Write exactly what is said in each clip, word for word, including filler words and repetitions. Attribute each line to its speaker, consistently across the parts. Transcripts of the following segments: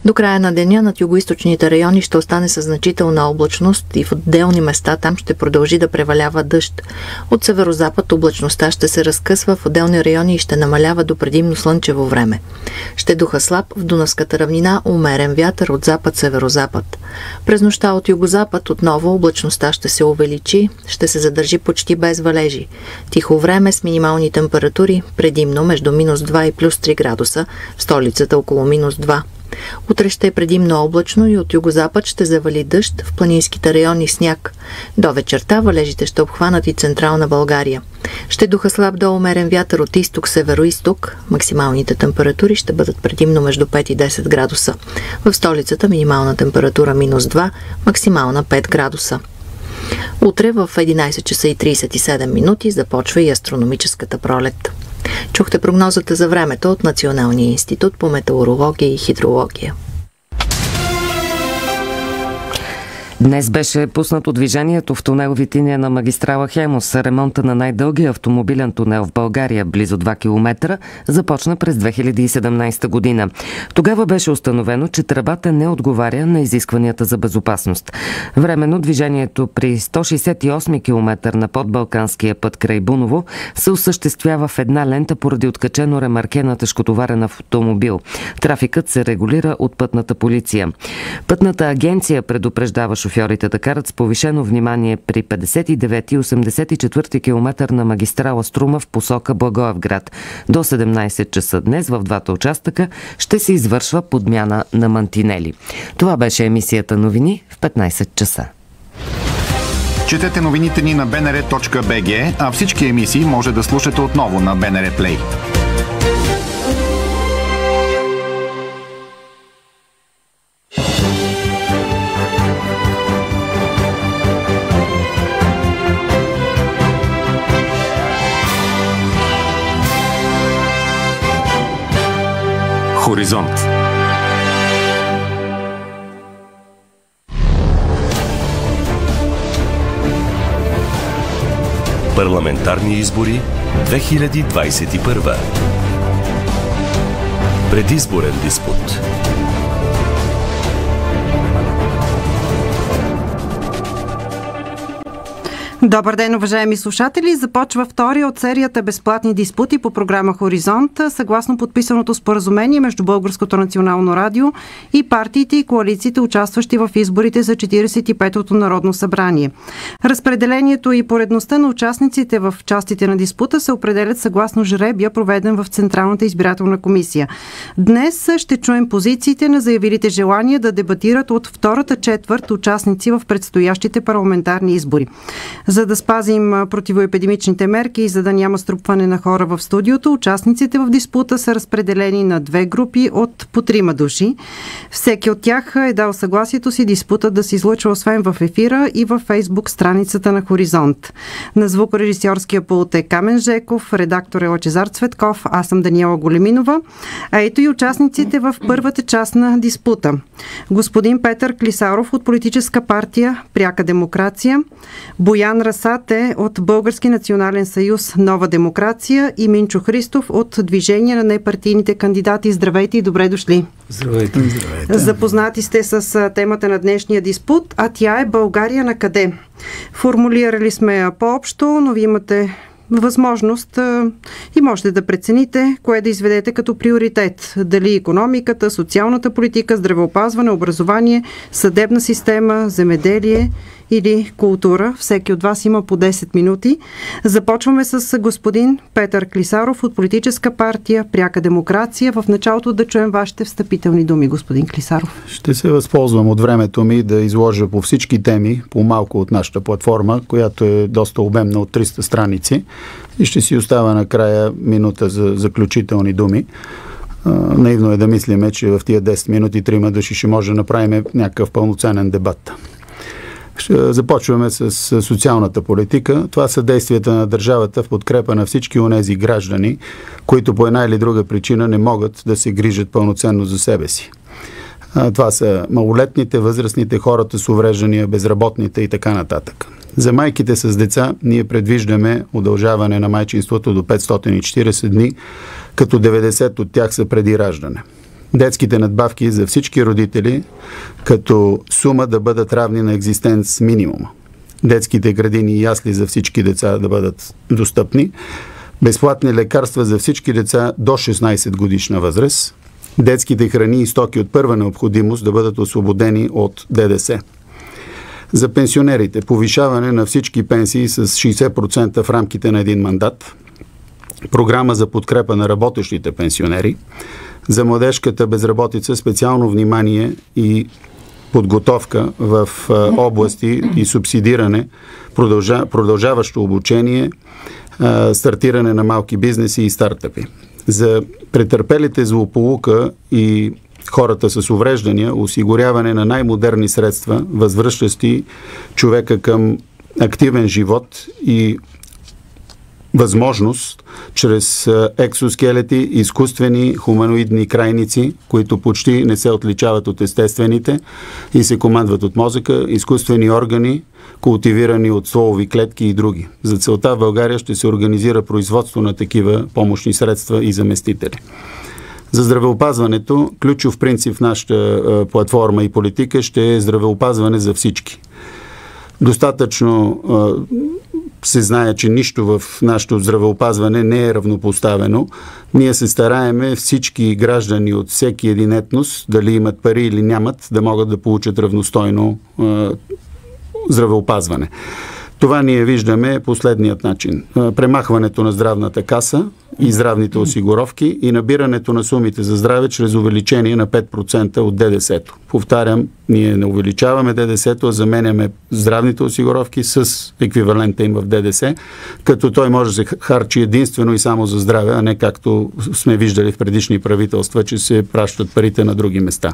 Speaker 1: До края на деня над югоизточните райони ще остане със значителна облачност и в отделни места там ще продължи да превалява дъжд. От северозапад облачността ще се разкъсва в отделни райони и ще намалява до предимно слънчево време. Ще духа слаб в Дунавската равнина, умерен вятър от запад-северозапад. През нощта от югозапад отново облачността ще се увеличи, ще се задържи почти без валежи. Тихо време с минимални температури, предимно между минус два и плюс три градуса, в столицата около минус два. Утре ще е предимно облачно и от югозапад ще завали дъжд, в планинските райони сняг. До вечерта валежите ще обхванат и централна България. Ще духа слаб до умерен вятър от изток-североизток. Максималните температури ще бъдат предимно между пет и десет градуса. В столицата минимална температура минус два, максимална пет градуса. Утре в единайсет часа и трийсет и седем минути започва и астрономическата пролет. Чухте прогнозата за времето от Националния институт по метеорология и хидрология.
Speaker 2: Днес беше пуснато движението в тунел Витиния на магистрала Хемус. Ремонта на най-дългия автомобилен тунел в България, близо два километра, започна през две хиляди и седемнайсета година. Тогава беше установено, че тръбата не отговаря на изискванията за безопасност. Временно движението при сто шейсет и осми километър на подбалканския път край Буново се осъществява в една лента поради откачено ремарке на тежкотоварен автомобил. Трафикът се регулира от пътната полиция. Пътната агенция предупреждава шофьорите да карат с повишено внимание при петдесет и девети и осемдесет и четвърти километър на магистрала Струма в посока Благоевград. До седемнайсет часа днес в двата участъка ще се извършва подмяна на мантинели. Това беше емисията новини в петнайсет часа.
Speaker 3: Четете новините ни на би ен ар точка би джи, а всички емисии може да слушате отново на Би Ен Ар Плей.
Speaker 4: Хоризонт. Парламентарни избори две хиляди двайсет и първа. Предизборен диспут.
Speaker 5: Добър ден, уважаеми слушатели! Започва втория от серията безплатни диспути по програма Хоризонт, съгласно подписаното споразумение между Българското национално радио и партиите и коалициите, участващи в изборите за четирийсет и петото Народно събрание. Разпределението и поредността на участниците в частите на диспута се определят съгласно жребия, проведен в Централната избирателна комисия. Днес ще чуем позициите на заявилите желание да дебатират от втората четвърт участници в предстоящите парламентарни избори. За да спазим противоепидемичните мерки и за да няма струпване на хора в студиото, участниците в диспута са разпределени на две групи от по трима души. Всеки от тях е дал съгласието си диспута да се излъчва освен в ефира и във Фейсбук страницата на Хоризонт. На звукорежисьорския пулт е Камен Жеков, редактор е Лъчезар Цветков, аз съм Даниела Големинова. А ето и участниците в първата част на диспута. Господин Петър Клисаров от политическа партия Пряка демокрация, Боян Расате от Български национален съюз Нова демокрация и Минчо Христов от Движение на непартийните кандидати. Здравейте и добре дошли!
Speaker 6: Здравейте! Здравейте.
Speaker 5: Запознати сте с темата на днешния диспут, а тя е България на къде? Формулирали сме я по-общо, но ви имате възможност и можете да прецените кое да изведете като приоритет. Дали икономиката, социалната политика, здравеопазване, образование, съдебна система, земеделие или култура. Всеки от вас има по десет минути. Започваме с господин Петър Клисаров от политическа партия Пряка демокрация. В началото да чуем вашите встъпителни думи, господин Клисаров.
Speaker 6: Ще се възползвам от времето ми да изложа по всички теми, по малко от нашата платформа, която е доста обемна от триста страници, и ще си оставя накрая минута за заключителни думи. Наивно е да мислиме, че в тия десет минути трима души ще може да направим някакъв пълноценен дебат. Започваме с социалната политика. Това са действията на държавата в подкрепа на всички онези граждани, които по една или друга причина не могат да се грижат пълноценно за себе си. Това са малолетните, възрастните, хората с увреждания, безработните и така нататък. За майките с деца ние предвиждаме удължаване на майчинството до петстотин и четирийсет дни, като деветдесет от тях са преди раждане. Детските надбавки за всички родители като сума да бъдат равни на екзистенц минимума. Детските градини и ясли за всички деца да бъдат достъпни. Безплатни лекарства за всички деца до шестнайсет годишна възраст. Детските храни и стоки от първа необходимост да бъдат освободени от ДДС. За пенсионерите повишаване на всички пенсии с шейсет процента в рамките на един мандат. Програма за подкрепа на работещите пенсионери. За младежката безработица специално внимание и подготовка в области и субсидиране, продължа, продължаващо обучение, стартиране на малки бизнеси и стартъпи. За претърпелите злополука и хората с увреждания, осигуряване на най-модерни средства, възвръщащи човека към активен живот и възможност чрез екзоскелети, изкуствени хуманоидни крайници, които почти не се отличават от естествените и се командват от мозъка, изкуствени органи, култивирани от стволови клетки и други. За целта в България ще се организира производство на такива помощни средства и заместители. За здравеопазването, ключов принцип в нашата платформа и политика ще е здравеопазване за всички. Достатъчно се знае, че нищо в нашето здравеопазване не е равнопоставено. Ние се стараеме всички граждани от всеки един етнос, дали имат пари или нямат, да могат да получат равностойно е, здравеопазване. Това ние виждаме последният начин. Премахването на здравната каса и здравните осигуровки и набирането на сумите за здраве чрез увеличение на пет процента от ДДС-то. Повтарям, ние не увеличаваме ДДС-то, а заменяме здравните осигуровки с еквивалента им в ДДС, като той може да се харчи единствено и само за здраве, а не както сме виждали в предишни правителства, че се пращат парите на други места.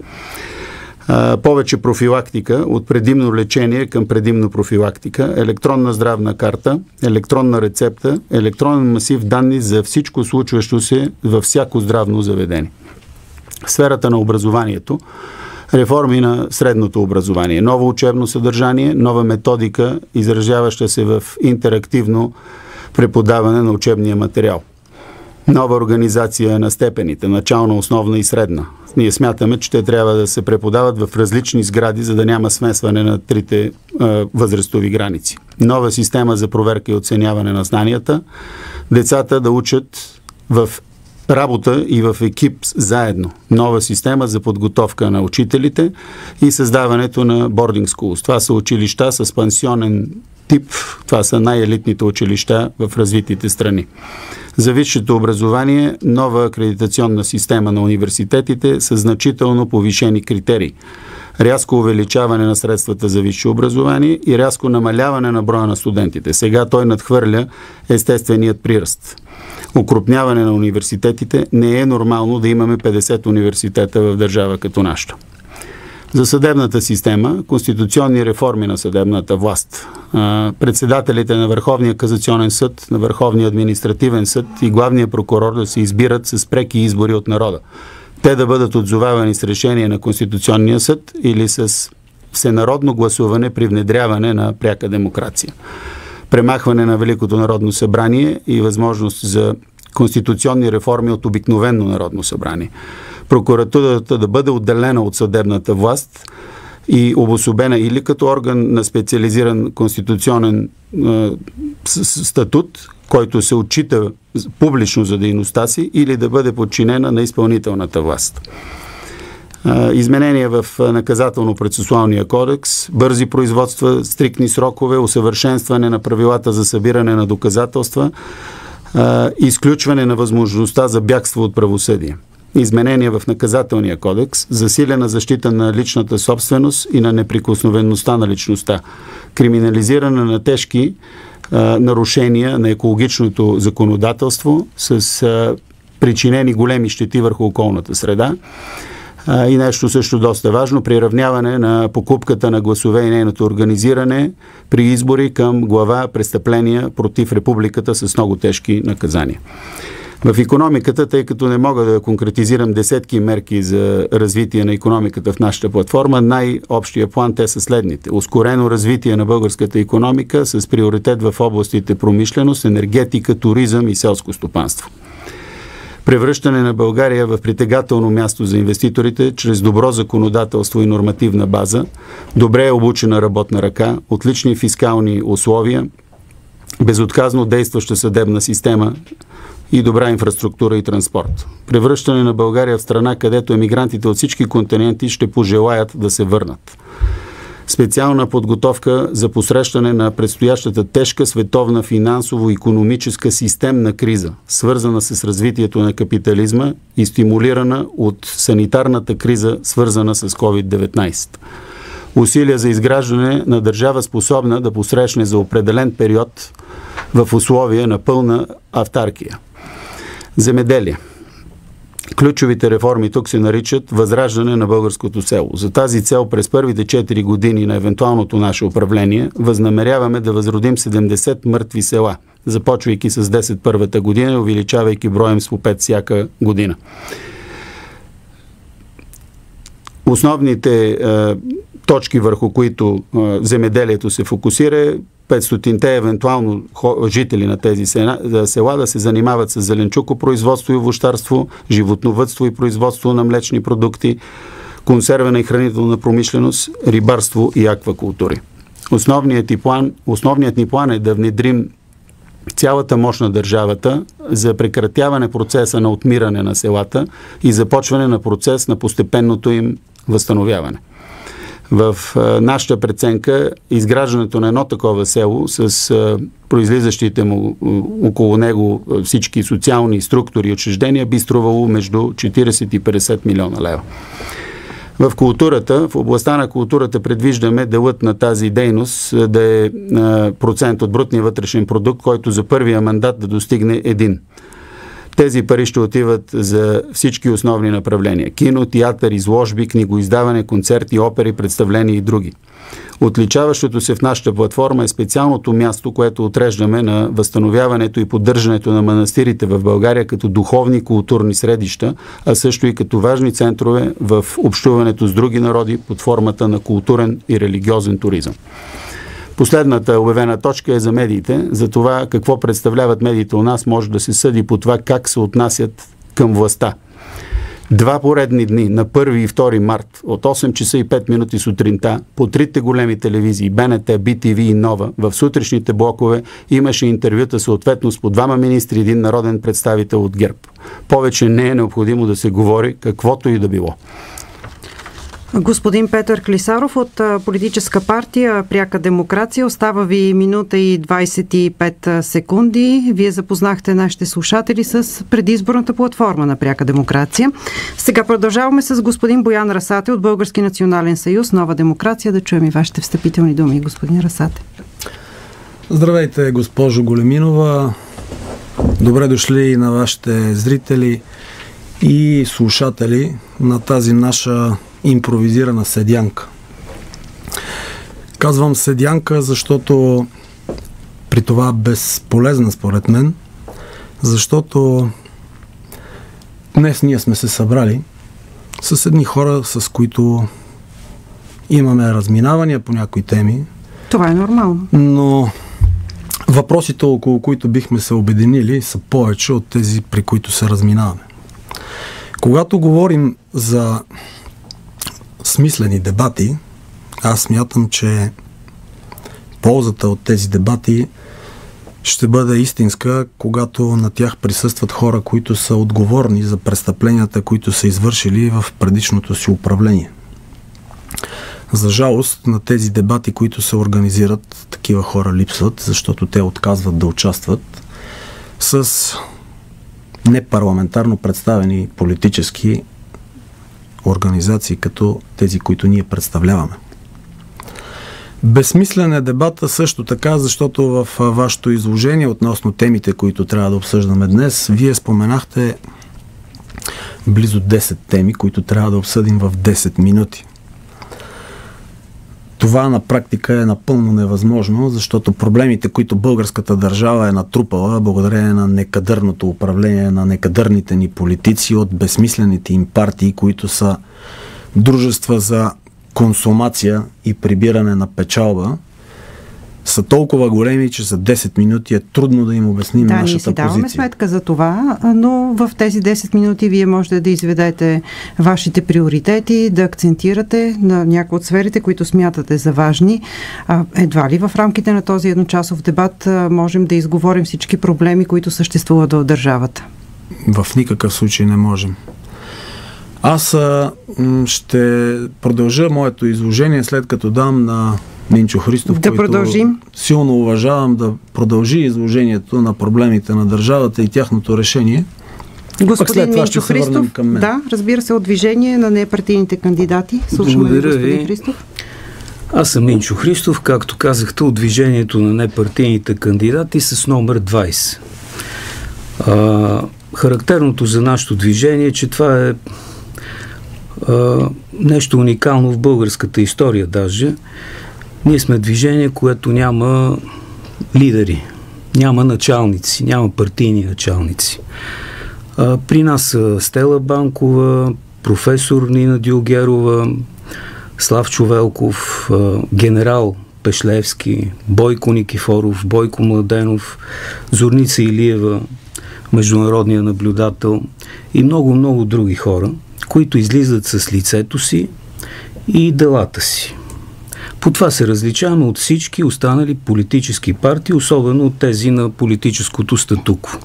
Speaker 6: Uh, повече профилактика, от предимно лечение към предимно профилактика, електронна здравна карта, електронна рецепта, електронен масив данни за всичко случващо се във всяко здравно заведение. В сферата на образованието, реформи на средното образование, ново учебно съдържание, нова методика, изразяваща се в интерактивно преподаване на учебния материал. Нова организация на степените, начална, основна и средна. Ние смятаме, че те трябва да се преподават в различни сгради, за да няма смесване на трите е, възрастови граници. Нова система за проверка и оценяване на знанията. Децата да учат в работа и в екип заедно. Нова система за подготовка на учителите и създаването на boarding schools. Това са училища с пансионен тип. Това са най-елитните училища в развитите страни. За висшето образование нова акредитационна система на университетите с значително повишени критерии. Рязко увеличаване на средствата за висше образование и рязко намаляване на броя на студентите. Сега той надхвърля естественият приръст. Укрупняване на университетите. Не е нормално да имаме петдесет университета в държава като нашата. За съдебната система, конституционни реформи на съдебната власт. Председателите на Върховния касационен съд, на Върховния административен съд и главния прокурор да се избират с преки избори от народа. Те да бъдат отзовавани с решение на Конституционния съд или с всенародно гласуване при внедряване на пряка демокрация. Премахване на Великото народно събрание и възможност за конституционни реформи от обикновено народно събрание. Прокуратурата да бъде отделена от съдебната власт и обособена или като орган на специализиран конституционен е, статут, който се отчита публично за дейността си, или да бъде подчинена на изпълнителната власт. Е, изменения в наказателно-процесуалния кодекс, бързи производства, стриктни срокове, усъвършенстване на правилата за събиране на доказателства, е, изключване на възможността за бягство от правосъдие. Изменения в наказателния кодекс, засилена защита на личната собственост и на неприкосновеността на личността, криминализиране на тежки а, нарушения на екологичното законодателство с а, причинени големи щети върху околната среда а, и нещо също доста важно, приравняване на покупката на гласове и нейното организиране при избори към глава престъпления против републиката с много тежки наказания. В икономиката, тъй като не мога да конкретизирам десетки мерки за развитие на икономиката в нашата платформа, най-общия план те са следните. Ускорено развитие на българската икономика с приоритет в областите промишленост, енергетика, туризъм и селско стопанство. Превръщане на България в притегателно място за инвеститорите чрез добро законодателство и нормативна база, добре обучена работна ръка, отлични фискални условия, безотказно действаща съдебна система и добра инфраструктура и транспорт. Превръщане на България в страна, където емигрантите от всички континенти ще пожелаят да се върнат. Специална подготовка за посрещане на предстоящата тежка световна финансово-икономическа системна криза, свързана с развитието на капитализма и стимулирана от санитарната криза, свързана с ковид деветнайсет. Усилия за изграждане на държава, способна да посрещне за определен период в условия на пълна автаркия. Земеделие. Ключовите реформи тук се наричат възраждане на българското село. За тази цел през първите четири години на евентуалното наше управление възнамеряваме да възродим седемдесет мъртви села, започвайки с десет първата година и увеличавайки броем с по пет всяка година. Основните е, точки, върху които е, земеделието се фокусира, е петстотинте евентуално жители на тези села да се занимават с зеленчукопроизводство и овощарство, животновъдство и производство на млечни продукти, консервена и хранителна промишленост, рибарство и аквакултури. Основният ни план, основният ни план е да внедрим цялата мощ на държавата за прекратяване процеса на отмиране на селата и започване на процес на постепенното им възстановяване. В а, нашата преценка изграждането на едно такова село с а, произлизащите му около него всички социални структури и учреждения би струвало между четирийсет и петдесет милиона лева. В културата, в областта на културата предвиждаме делът на тази дейност да е а, процент от брутния вътрешен продукт, който за първия мандат да достигне един. Тези пари ще отиват за всички основни направления. Кино, театър, изложби, книгоиздаване, концерти, опери, представления и други. Отличаващото се в нашата платформа е специалното място, което отреждаме на възстановяването и поддържането на манастирите в България като духовни културни средища, а също и като важни центрове в общуването с други народи под формата на културен и религиозен туризъм. Последната обявена точка е за медиите. За това какво представляват медиите у нас може да се съди по това как се отнасят към властта. Два поредни дни, на първи и втори март, от осем часа и пет минути сутринта, по трите големи телевизии, БНТ, Би Ти Ви и Нова, в сутрешните блокове имаше интервюта съответно с по двама министри и един народен представител от ГЕРБ. Повече не е необходимо да се говори каквото и да било.
Speaker 5: Господин Петър Клисаров от политическа партия Пряка демокрация. Остава ви минута и двайсет и пет секунди. Вие запознахте нашите слушатели с предизборната платформа на Пряка демокрация. Сега продължаваме с господин Боян Расате от Български национален съюз Нова демокрация. Да чуем и вашите встъпителни думи, господин Расате.
Speaker 7: Здравейте, госпожо Големинова. Добре дошли и на вашите зрители и слушатели на тази наша импровизирана седянка. Казвам седянка, защото при това безполезна според мен, защото днес ние сме се събрали с едни хора, с които имаме разминавания по някои теми.
Speaker 5: Това е нормално.
Speaker 7: Но въпросите, около които бихме се обединили, са повече от тези, при които се разминаваме. Когато говорим за смислени дебати, аз смятам, че ползата от тези дебати ще бъде истинска, когато на тях присъстват хора, които са отговорни за престъпленията, които са извършили в предишното си управление. За жалост, на тези дебати, които се организират, такива хора липсват, защото те отказват да участват с непарламентарно представени политически организации, като тези, които ние представляваме. Безсмислен е дебата също така, защото в вашето изложение относно темите, които трябва да обсъждаме днес, вие споменахте близо десет теми, които трябва да обсъдим в десет минути. Това на практика е напълно невъзможно, защото проблемите, които българската държава е натрупала благодарение на некадърното управление на некадърните ни политици от безсмислените им партии, които са дружества за консумация и прибиране на печалба, са толкова големи, че за десет минути е трудно да им обясним
Speaker 5: да,
Speaker 7: нашата
Speaker 5: ние си даваме
Speaker 7: позиция.
Speaker 5: сметка за това, но в тези десет минути вие можете да изведете вашите приоритети, да акцентирате на някои от сферите, които смятате за важни. А, едва ли в рамките на този едночасов дебат а, можем да изговорим всички проблеми, които съществуват в държавата?
Speaker 7: В никакъв случай не можем. Аз а, м, ще продължа моето изложение, след като дам на Минчо Христов,
Speaker 5: да
Speaker 7: който
Speaker 5: продължим.
Speaker 7: силно уважавам, да продължи изложението на проблемите на държавата и тяхното решение.
Speaker 5: Господин Минчо
Speaker 7: се
Speaker 5: Христов,
Speaker 7: към мен.
Speaker 5: да, разбира се, от движение на непартийните кандидати. Слушаме
Speaker 8: Благодаря
Speaker 5: господин
Speaker 8: ви.
Speaker 5: Христов.
Speaker 8: Аз съм Минчо Христов, както казахте, от движението на непартийните кандидати с номер двайсет. А, характерното за нашето движение е, че това е а, нещо уникално в българската история даже. Ние сме движение, което няма лидери, няма началници, няма партийни началници. А, при нас са Стела Банкова, професор Нина Дилгерова, Славчо Велков, генерал Пешлевски, Бойко Никифоров, Бойко Младенов, Зорница Илиева, международния наблюдател и много-много други хора, които излизат с лицето си и делата си. По това се различаваме от всички останали политически партии, особено от тези на политическото статукво.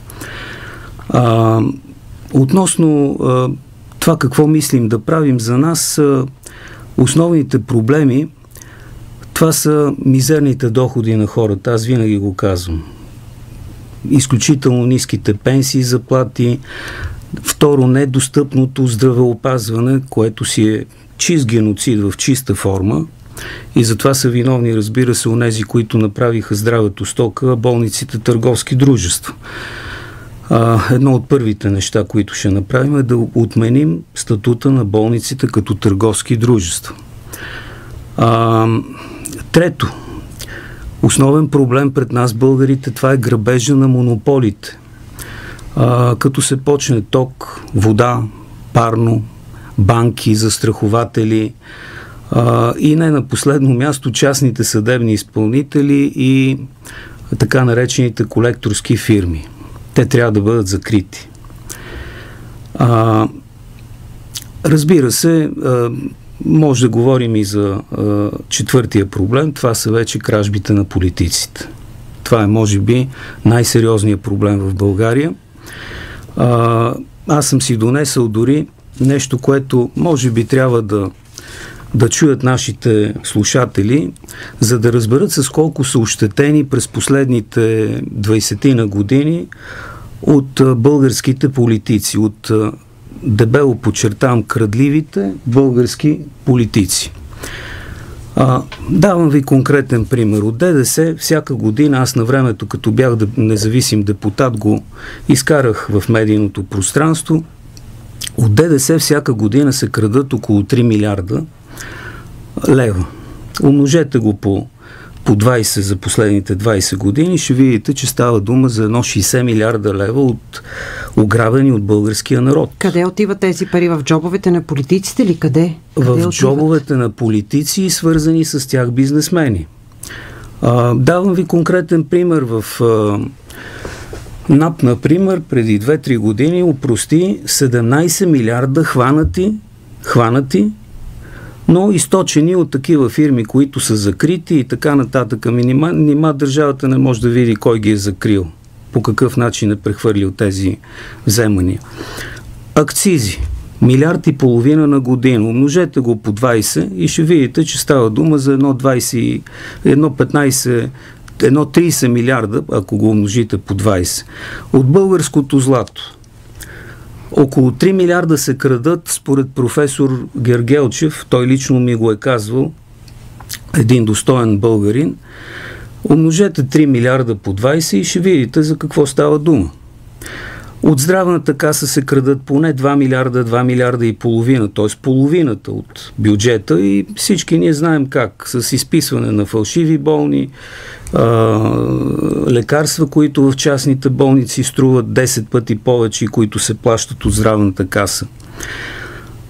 Speaker 8: А, относно а, това какво мислим да правим за нас, а, основните проблеми, това са мизерните доходи на хората, аз винаги го казвам. Изключително ниските пенсии, заплати, второ, недостъпното здравеопазване, което си е чист геноцид в чиста форма, и затова са виновни, разбира се, онези, които направиха здравето стока, болниците търговски дружества. А, едно от първите неща, които ще направим, е да отменим статута на болниците като търговски дружества. А, трето, основен проблем пред нас, българите, това е грабежа на монополите. А, като се почне ток, вода, парно, банки, застрахователи а, и не на последно място частните съдебни изпълнители и така наречените колекторски фирми. Те трябва да бъдат закрити. А, разбира се, а, може да говорим и за а, четвъртия проблем. Това са вече кражбите на политиците. Това е, може би, най-сериозният проблем в България. А, аз съм си донесъл дори нещо, което може би трябва да, да чуят нашите слушатели, за да разберат с колко са ощетени през последните двайсетина години от а, българските политици, от а, дебело подчертавам крадливите български политици. А, давам ви конкретен пример. От ДДС всяка година, аз на времето, като бях независим депутат, го изкарах в медийното пространство. От ДДС всяка година се крадат около три милиарда лева. Умножете го по, по двайсет за последните двайсет години, ще видите, че става дума за едно шейсет милиарда лева от ограбени от българския народ.
Speaker 5: Къде отиват тези пари? В джобовете на политиците ли? Къде? Къде
Speaker 8: в
Speaker 5: отиват?
Speaker 8: джобовете на политици и свързани с тях бизнесмени. А, давам ви конкретен пример. В а, НАП, например, преди две-три години опрости седемнайсет милиарда хванати, хванати, но източени от такива фирми, които са закрити и така нататък. Нима, нима държавата не може да види кой ги е закрил, по какъв начин е прехвърлил тези вземания. Акцизи. Милиард и половина на година. Умножете го по двайсет и ще видите, че става дума за едно двайсет, едно петнайсет, едно трийсет милиарда, ако го умножите по двайсет. От българското злато. Около три милиарда се крадат, според професор Гергелчев, той лично ми го е казвал, един достоен българин. Умножете три милиарда по двайсет и ще видите за какво става дума. От здравната каса се крадат поне два милиарда, два милиарда и половина, т.е. половината от бюджета, и всички ние знаем как, с изписване на фалшиви болни, а, лекарства, които в частните болници струват десет пъти повече и които се плащат от здравната каса.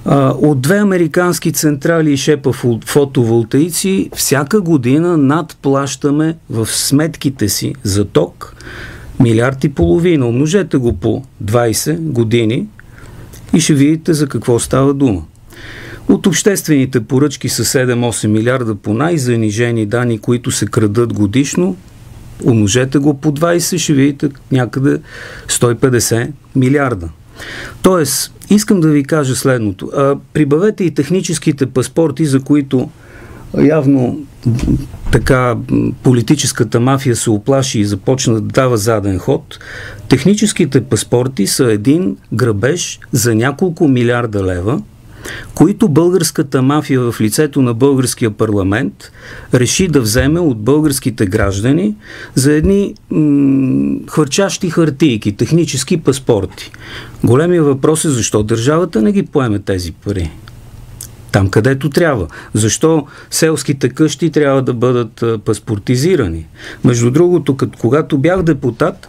Speaker 8: От две американски централи и шепа фотоволтаици всяка година надплащаме в сметките си за ток милиард и половина. Умножете го по двайсет години и ще видите за какво става дума. От обществените поръчки са седем-осем милиарда по най-занижени данни, които се крадат годишно. Умножете го по двайсет, ще видите някъде сто и петдесет милиарда. Тоест, искам да ви кажа следното. А, прибавете и техническите паспорти, за които явно така политическата мафия се оплаши и започна да дава заден ход. Техническите паспорти са един грабеж за няколко милиарда лева, които българската мафия в лицето на българския парламент реши да вземе от българските граждани за едни м- хвърчащи хартийки, технически паспорти. Големия въпрос е защо държавата не ги поеме тези пари. Там, където трябва. Защо селските къщи трябва да бъдат а, паспортизирани? Между другото, като, когато бях депутат,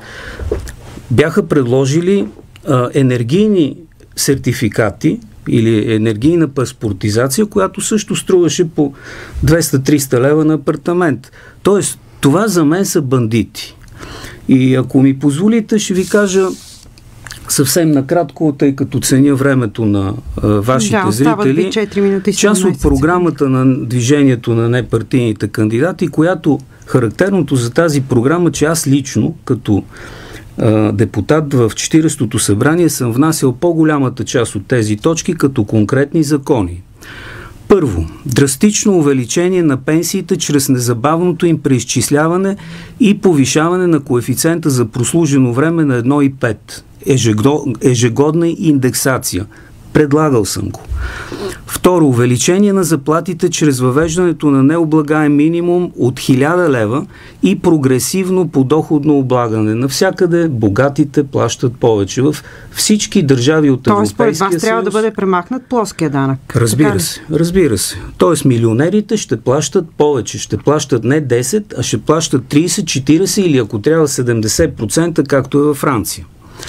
Speaker 8: бяха предложили а, енергийни сертификати или енергийна паспортизация, която също струваше по двеста-триста лева на апартамент. Тоест, това за мен са бандити. И ако ми позволите, ще ви кажа съвсем накратко, тъй като ценя времето на а, вашите
Speaker 5: да,
Speaker 8: зрители,
Speaker 5: четири минути
Speaker 8: част от програмата на движението на непартийните кандидати, която характерното за тази програма, че аз лично, като а, депутат в четиридесетото събрание, съм внасял по-голямата част от тези точки като конкретни закони. Първо, драстично увеличение на пенсиите чрез незабавното им преизчисляване и повишаване на коефициента за прослужено време на едно цяло пет. Ежегодна индексация. Предлагал съм го. Второ, увеличение на заплатите чрез въвеждането на необлагаем минимум от хиляда лева и прогресивно подоходно облагане. Навсякъде богатите плащат повече. В всички държави от Европейския съюз.
Speaker 5: Тоест, според вас трябва да бъде премахнат плоския данък.
Speaker 8: Разбира се, разбира се. Тоест, милионерите ще плащат повече. Ще плащат не десет, а ще плащат трийсет, четирийсет или ако трябва седемдесет процента, както е във Франция.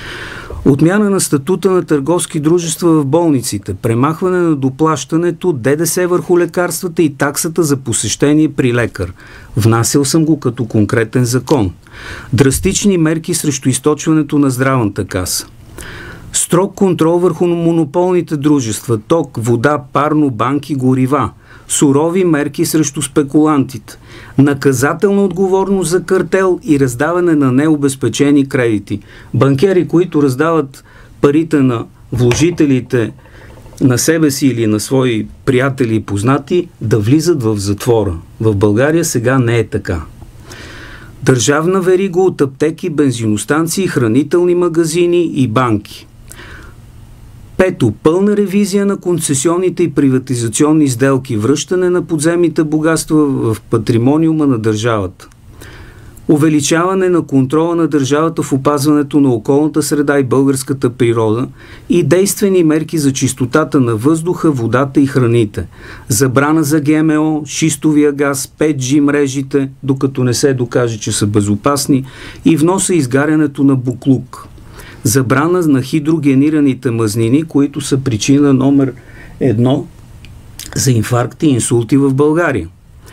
Speaker 8: Отмяна на статута на търговски дружества в болниците, премахване на доплащането, ДДС върху лекарствата и таксата за посещение при лекар. Внасял съм го като конкретен закон. Драстични мерки срещу източването на здравната каса. Строг контрол върху монополните дружества, ток, вода, парно, банки, горива. Сурови мерки срещу спекулантите. Наказателна отговорност за картел и раздаване на необезпечени кредити. Банкери, които раздават парите на вложителите на себе си или на свои приятели и познати, да влизат в затвора. В България сега не е така. Държавна верига от аптеки, бензиностанции, хранителни магазини и банки. Пето, пълна ревизия на концесионните и приватизационни сделки, връщане на подземните богатства в патримониума на държавата. Увеличаване на контрола на държавата в опазването на околната среда и българската природа и действени мерки за чистотата на въздуха, водата и храните. Забрана за ГМО, шистовия газ, пет джи мрежите, докато не се докаже, че са безопасни, и вноса и изгарянето на буклук. Забрана на хидрогенираните мазнини, които са причина номер едно за инфаркти и инсулти в България.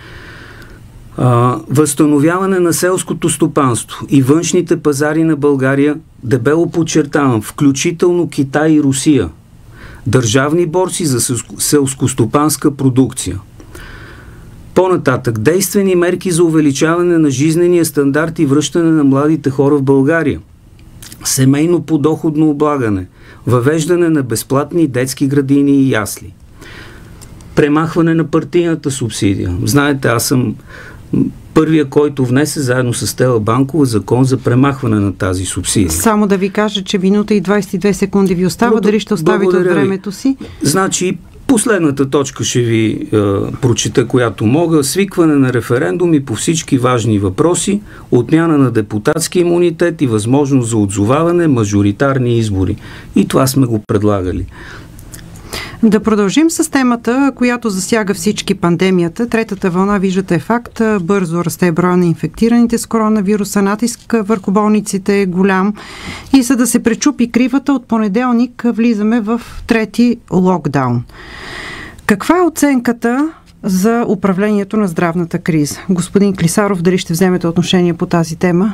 Speaker 8: А, възстановяване на селското стопанство и външните пазари на България, дебело подчертавам, включително Китай и Русия. Държавни борси за селскостопанска продукция. По-нататък, действени мерки за увеличаване на жизнения стандарт и връщане на младите хора в България. Семейно подоходно облагане, въвеждане на безплатни детски градини и ясли. Премахване на партийната субсидия. Знаете, аз съм първия, който внесе заедно с Стела Банкова закон за премахване на тази субсидия.
Speaker 5: Само да ви кажа, че минута и двайсет и две секунди ви остава. Благодаря, дали ще оставите от времето си?
Speaker 8: Значи, последната точка ще ви е, прочита, която мога. Свикване на референдуми по всички важни въпроси, отмяна на депутатски имунитет и възможност за отзоваване, мажоритарни избори. И това сме го предлагали.
Speaker 5: Да продължим с темата, която засяга всички пандемията. Третата вълна, виждате, е факт. Бързо расте броя на инфектираните с коронавируса. Натиск върху болниците е голям. И за да се пречупи кривата, от понеделник влизаме в трети локдаун. Каква е оценката за управлението на здравната криза? Господин Клисаров, дали ще вземете отношение по тази тема?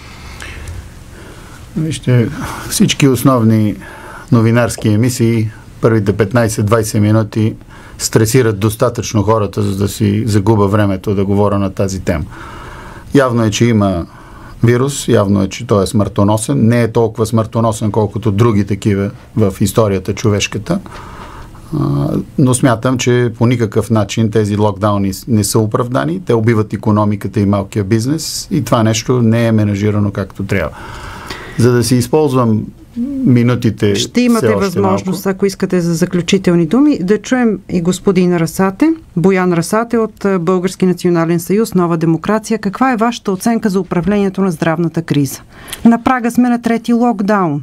Speaker 6: Вижте, всички основни новинарски емисии първите петнайсет-двайсет минути стресират достатъчно хората, за да си загуба времето да говоря на тази тема. Явно е, че има вирус, явно е, че той е смъртоносен. Не е толкова смъртоносен, колкото други такива в историята човешката. Но смятам, че по никакъв начин тези локдауни не са оправдани. Те убиват икономиката и малкия бизнес и това нещо не е менажирано както трябва. За да си използвам минутите.
Speaker 5: Ще имате възможност, малко, ако искате, за заключителни думи, да чуем и господин Расате, Боян Расате от Български национален съюз, Нова демокрация. Каква е вашата оценка за управлението на здравната криза? На прага сме на трети локдаун.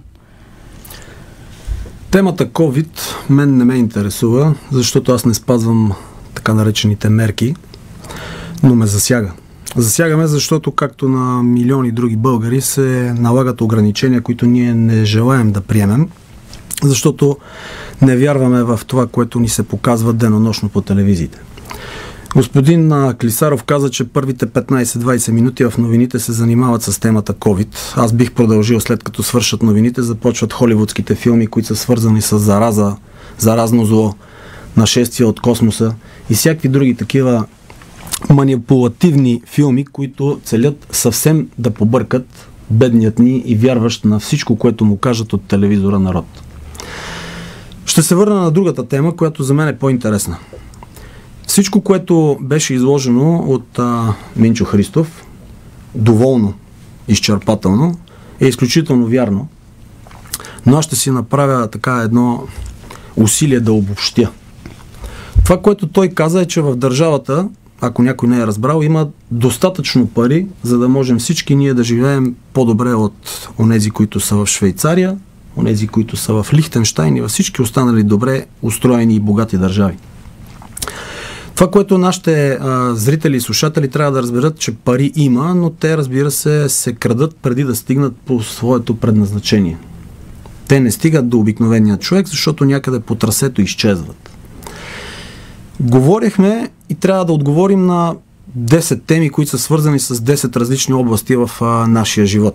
Speaker 7: Темата COVID мен не ме интересува, защото аз не спазвам така наречените мерки, но ме засяга. Засягаме, защото както на милиони други българи се налагат ограничения, които ние не желаем да приемем, защото не вярваме в това, което ни се показва денонощно по телевизиите. Господин Клисаров каза, че първите петнайсет-двайсет минути в новините се занимават с темата COVID. Аз бих продължил, след като свършат новините, започват холивудските филми, които са свързани с зараза, заразно зло, нашествия от космоса и всякакви други такива манипулативни филми, които целят съвсем да побъркат бедният ни и вярващ на всичко, което му кажат от телевизора народ. Ще се върна на другата тема, която за мен е по-интересна. Всичко, което беше изложено от а, Минчо Христов, доволно, изчерпателно, е изключително вярно, но аз ще си направя така едно усилие да обобщя. Това, което той каза, е, че в държавата, ако някой не е разбрал, има достатъчно пари, за да можем всички ние да живеем по-добре от онези, които са в Швейцария, онези, които са в Лихтенщайн и във всички останали добре устроени и богати държави. Това, което нашите а, зрители и слушатели трябва да разберат, че пари има, но те, разбира се, се крадат преди да стигнат по своето предназначение. Те не стигат до обикновения човек, защото някъде по трасето изчезват. Говорихме и трябва да отговорим на десет теми, които са свързани с десет различни области в а, нашия живот.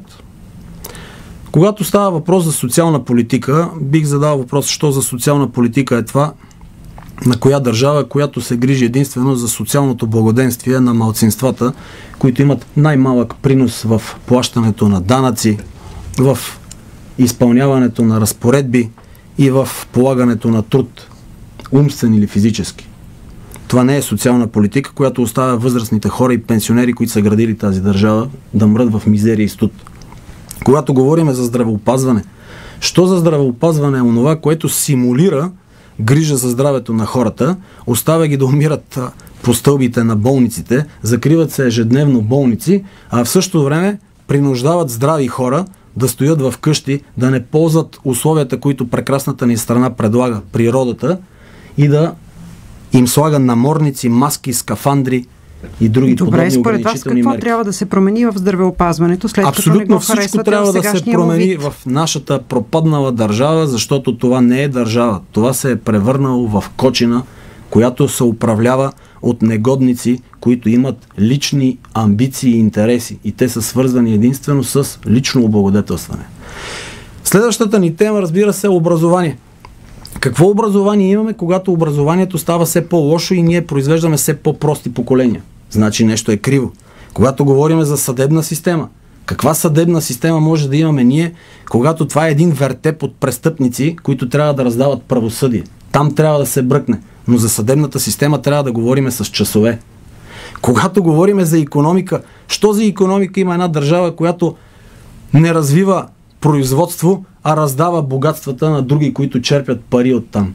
Speaker 7: Когато става въпрос за социална политика, бих задал въпрос, що за социална политика е това, на коя държава, която се грижи единствено за социалното благоденствие на малцинствата, които имат най-малък принос в плащането на данъци, в изпълняването на разпоредби и в полагането на труд, умствен или физически. Това не е социална политика, която оставя възрастните хора и пенсионери, които са градили тази държава, да мрат в мизерия и студ. Когато говорим за здравеопазване, що за здравеопазване е онова, което симулира грижа за здравето на хората, оставя ги да умират по стълбите на болниците, закриват се ежедневно болници, а в същото време принуждават здрави хора да стоят в къщи, да не ползват условията, които прекрасната ни страна предлага, природата, и да им слага наморници, маски, скафандри и други
Speaker 5: Добре,
Speaker 7: подобни
Speaker 5: според
Speaker 7: ограничителни
Speaker 5: вас какво
Speaker 7: мерки.
Speaker 5: трябва да се промени в здравеопазването, след
Speaker 7: Абсолютно
Speaker 5: като не го
Speaker 7: всичко
Speaker 5: харесвате
Speaker 7: трябва
Speaker 5: в
Speaker 7: да се
Speaker 5: сегашния
Speaker 7: промени
Speaker 5: вид?
Speaker 7: в нашата пропаднала държава, защото това не е държава. Това се е превърнало в кочина, която се управлява от негодници, които имат лични амбиции и интереси. И те са свързани единствено с лично облагодетелстване. Следващата ни тема, разбира се, е образование. Какво образование имаме, когато образованието става все по-лошо и ние произвеждаме все по-прости поколения? Значи нещо е криво. Когато говорим за съдебна система, каква съдебна система може да имаме ние, когато това е един вертеп от престъпници, които трябва да раздават правосъдие? Там трябва да се бръкне. Но за съдебната система трябва да говорим с часове. Когато говорим за икономика, що за икономика има една държава, която не развива производство, а раздава богатствата на други, които черпят пари оттам?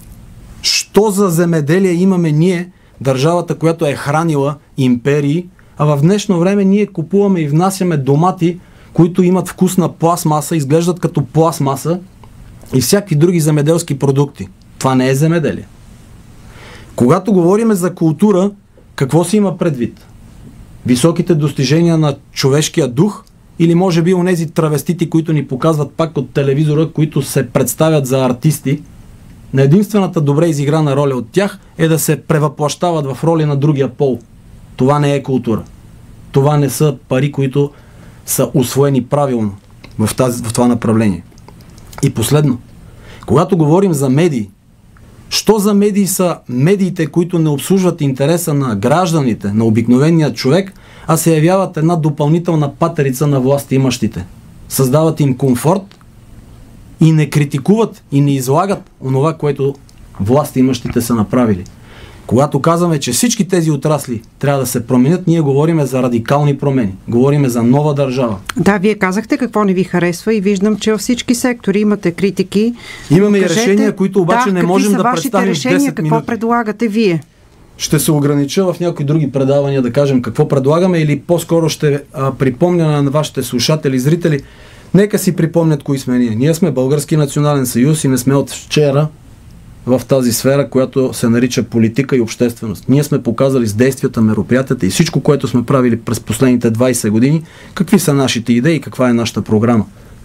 Speaker 7: Що за земеделие имаме ние, държавата, която е хранила империи, а в днешно време ние купуваме и внасяме домати, които имат вкусна пластмаса, изглеждат като пластмаса и всякакви други земеделски продукти? Това не е земеделие. Когато говорим за култура, какво се има предвид? Високите достижения на човешкия дух или може би онези травестити, които ни показват пак от телевизора, които се представят за артисти, на единствената добре изиграна роля от тях е да се превъплащават в роли на другия пол. Това не е култура. Това не са пари, които са усвоени правилно в, тази, в това направление. И последно, когато говорим за медии, що за медии са медиите, които не обслужват интереса на гражданите, на обикновения човек, а се явяват една допълнителна патерица на властимащите. Създават им комфорт и не критикуват и не излагат онова, което властимащите са направили. Когато казваме, че всички тези отрасли трябва да се променят, ние говориме за радикални промени. Говориме за нова държава.
Speaker 5: Да, вие казахте какво не ви харесва и виждам, че във всички сектори имате критики.
Speaker 7: Имаме
Speaker 5: Кажете,
Speaker 7: и решения, които обаче
Speaker 5: да,
Speaker 7: не можем да представим в
Speaker 5: решения,
Speaker 7: десет
Speaker 5: какво
Speaker 7: минути.
Speaker 5: предлагате вие?
Speaker 7: Ще се огранича в някои други предавания да кажем какво предлагаме или по-скоро ще а, припомня на вашите слушатели и зрители. Нека си припомнят кои сме ние. Ние сме Български национален съюз и не сме от вчера в тази сфера, която се нарича политика и общественост. Ние сме показали с действията, мероприятията и всичко, което сме правили през последните двайсет години, какви са нашите идеи и каква е нашата програма.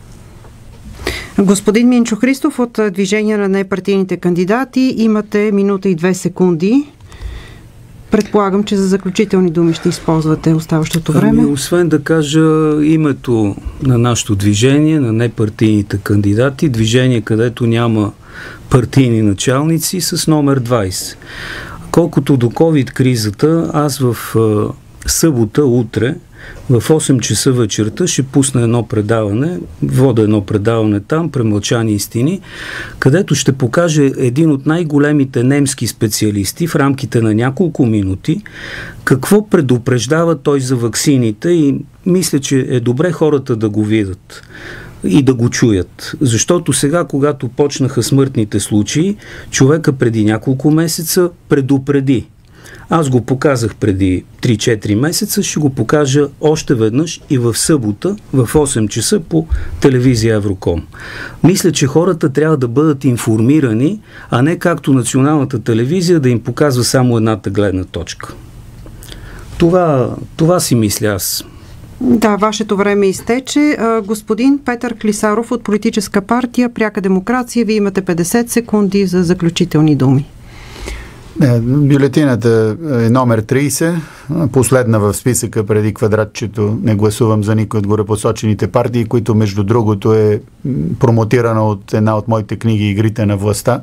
Speaker 5: Господин Минчо Христов от Движение на непартийните кандидати, имате минута и две секунди. Предполагам, че за заключителни думи ще използвате оставащото време.
Speaker 8: Ами, освен да кажа името на нашето движение, на непартийните кандидати, движение, където няма партийни началници, с номер двайсет. Колкото до ковид-кризата, аз в а, събота, утре, в осем часа вечерта ще пусна едно предаване, вода едно предаване там, Премълчани истини, където ще покаже един от най-големите немски специалисти в рамките на няколко минути какво предупреждава той за ваксините и мисля, че е добре хората да го видят и да го чуят. Защото сега, когато почнаха смъртните случаи, човека преди няколко месеца предупреди. Аз го показах преди три-четири месеца, ще го покажа още веднъж и в събота в осем часа по телевизия Евроком. Мисля, че хората трябва да бъдат информирани, а не както националната телевизия да им показва само едната гледна точка. Това, това си мисля аз.
Speaker 5: Да, вашето време изтече. Господин Петър Клисаров от политическа партия Пряка демокрация, вие имате петдесет секунди за заключителни думи.
Speaker 6: Бюлетината е номер трийсет, последна в списъка преди квадратчето. Не гласувам за никой от горепосочените партии, които между другото е промотирана от една от моите книги "Игрите на властта".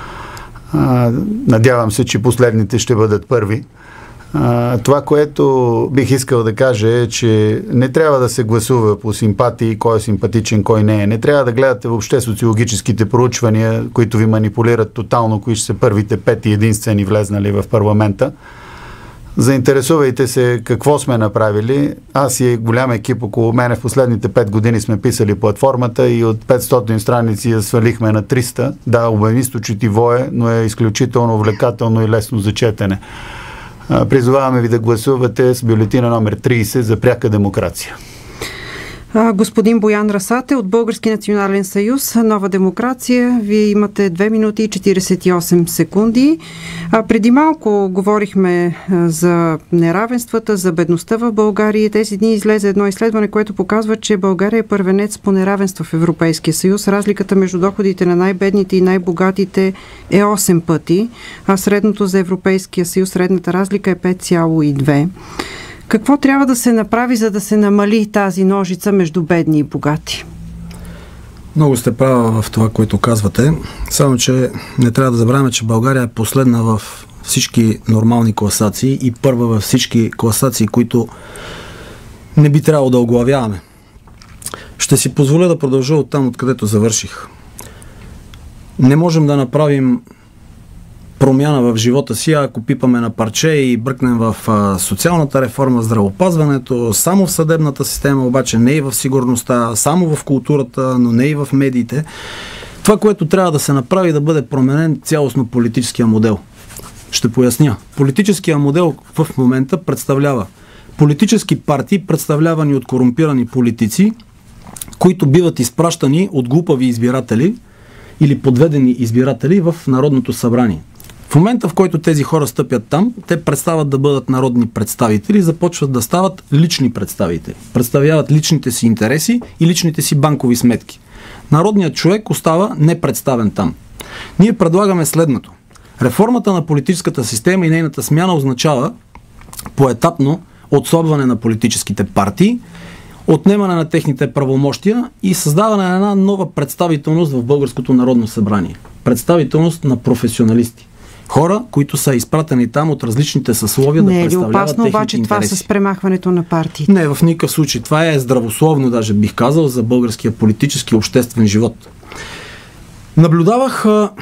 Speaker 6: Надявам се, че последните ще бъдат първи. Това, което бих искал да кажа е, че не трябва да се гласува по симпатии, кой е симпатичен, кой не е. Не трябва да гледате въобще социологическите проучвания, които ви манипулират тотално, кои ще са първите пет и единствени влезнали в парламента. Заинтересувайте се какво сме направили. Аз и голям екип около мене в последните пет години сме писали платформата и от петстотин страници я свалихме на триста. Да, обемисто четиво е, но е изключително увлекателно и лесно за четене. Призоваваме ви да гласувате с бюлетина номер трийсет за Пряка демокрация.
Speaker 5: Господин Боян Расате от Български национален съюз, Нова демокрация. Вие имате две минути и четирийсет и осем секунди. А преди малко говорихме за неравенствата, за бедността в България. Тези дни излезе едно изследване, което показва, че България е първенец по неравенство в Европейския съюз. Разликата между доходите на най-бедните и най-богатите е осем пъти, а средното за Европейския съюз, средната разлика е пет цяло и две. Какво трябва да се направи, за да се намали тази ножица между бедни и богати?
Speaker 7: Много сте права в това, което казвате. Само, че не трябва да забравяме, че България е последна в всички нормални класации и първа във всички класации, които не би трябвало да оглавяваме. Ще си позволя да продължа от там, откъдето завърших. Не можем да направим промяна в живота си, ако пипаме на парче и бръкнем в а, социалната реформа, здравеопазването, само в съдебната система, обаче не и в сигурността, само в културата, но не и в медиите. Това, което трябва да се направи, да бъде променен цялостно политическия модел. Ще поясня. Политическия модел в момента представлява политически партии, представлявани от корумпирани политици, които биват изпращани от глупави избиратели или подведени избиратели в Народното събрание. В момента, в който тези хора стъпят там, те престават да бъдат народни представители, започват да стават лични представители. Представляват личните си интереси и личните си банкови сметки. Народният човек остава непредставен там. Ние предлагаме следното. Реформата на политическата система и нейната смяна означава поетапно отслабване на политическите партии, отнемане на техните правомощия и създаване на една нова представителност в Българското народно събрание. Представителност на професионалисти. Хора, които са изпратени там от различните съсловия да представляват техните интереси. Не е ли опасно обаче това с премахването на партиите? Не, в никакъв случай. Това е здравословно, даже бих казал, за българския политически и обществен живот. Наблюдавах а,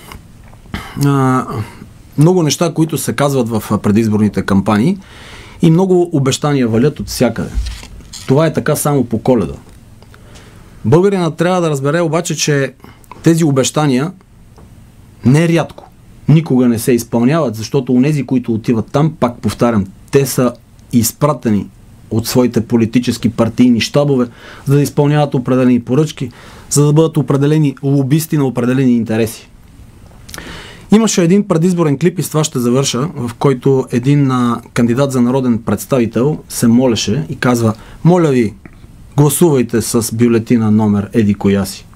Speaker 7: а, много неща, които се казват в предизборните кампании и много обещания валят от всякъде. Това е така само по Коледа. Българинът трябва да разбере обаче, че тези обещания не рядко никога не се изпълняват, защото онези, които отиват там, пак повтарям, те са изпратени от своите политически партийни щабове, за да изпълняват определени поръчки, за да бъдат определени лобисти на определени интереси. Имаше един предизборен клип, и с това ще завърша, в който един а, кандидат за народен представител се молеше и казва: моля ви, гласувайте с бюлетина номер еди коя си.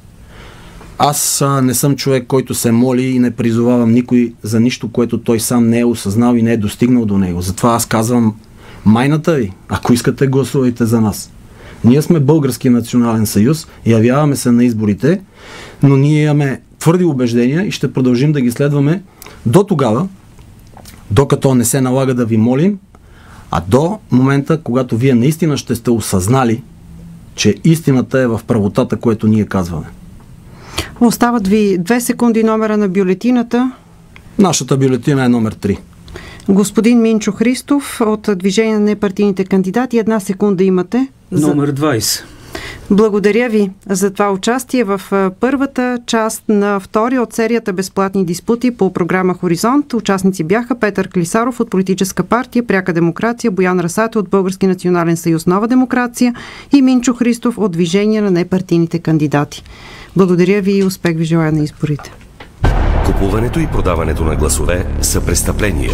Speaker 7: Аз а, не съм човек, който се моли и не призовавам никой за нищо, което той сам не е осъзнал и не е достигнал до него. Затова аз казвам: майната ви, ако искате, гласувайте за нас. Ние сме Български национален съюз, явяваме се на изборите, но ние имаме твърди убеждения и ще продължим да ги следваме до тогава, докато не се налага да ви молим, а до момента, когато вие наистина ще сте осъзнали, че истината е в правотата, което ние казваме.
Speaker 5: Остават ви две секунди номера на бюлетината.
Speaker 7: Нашата бюлетина е номер три.
Speaker 5: Господин Минчо Христов от Движение на непартийните кандидати. Една секунда имате.
Speaker 8: За... Номер двайсет.
Speaker 5: Благодаря ви за това участие в първата част на втори от серията безплатни диспути по програма Хоризонт. Участници бяха Петър Клисаров от Политическа партия Пряка демокрация, Боян Расате от Български национален съюз Нова демокрация и Минчо Христов от Движение на непартийните кандидати. Благодаря ви и успех ви желая на изборите.
Speaker 4: Купуването и продаването на гласове са престъпления.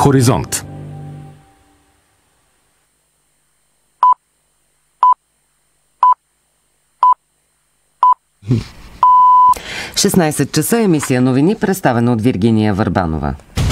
Speaker 4: Хоризонт.
Speaker 2: шестнайсет часа, емисия новини, представена от Виргиния Върбанова.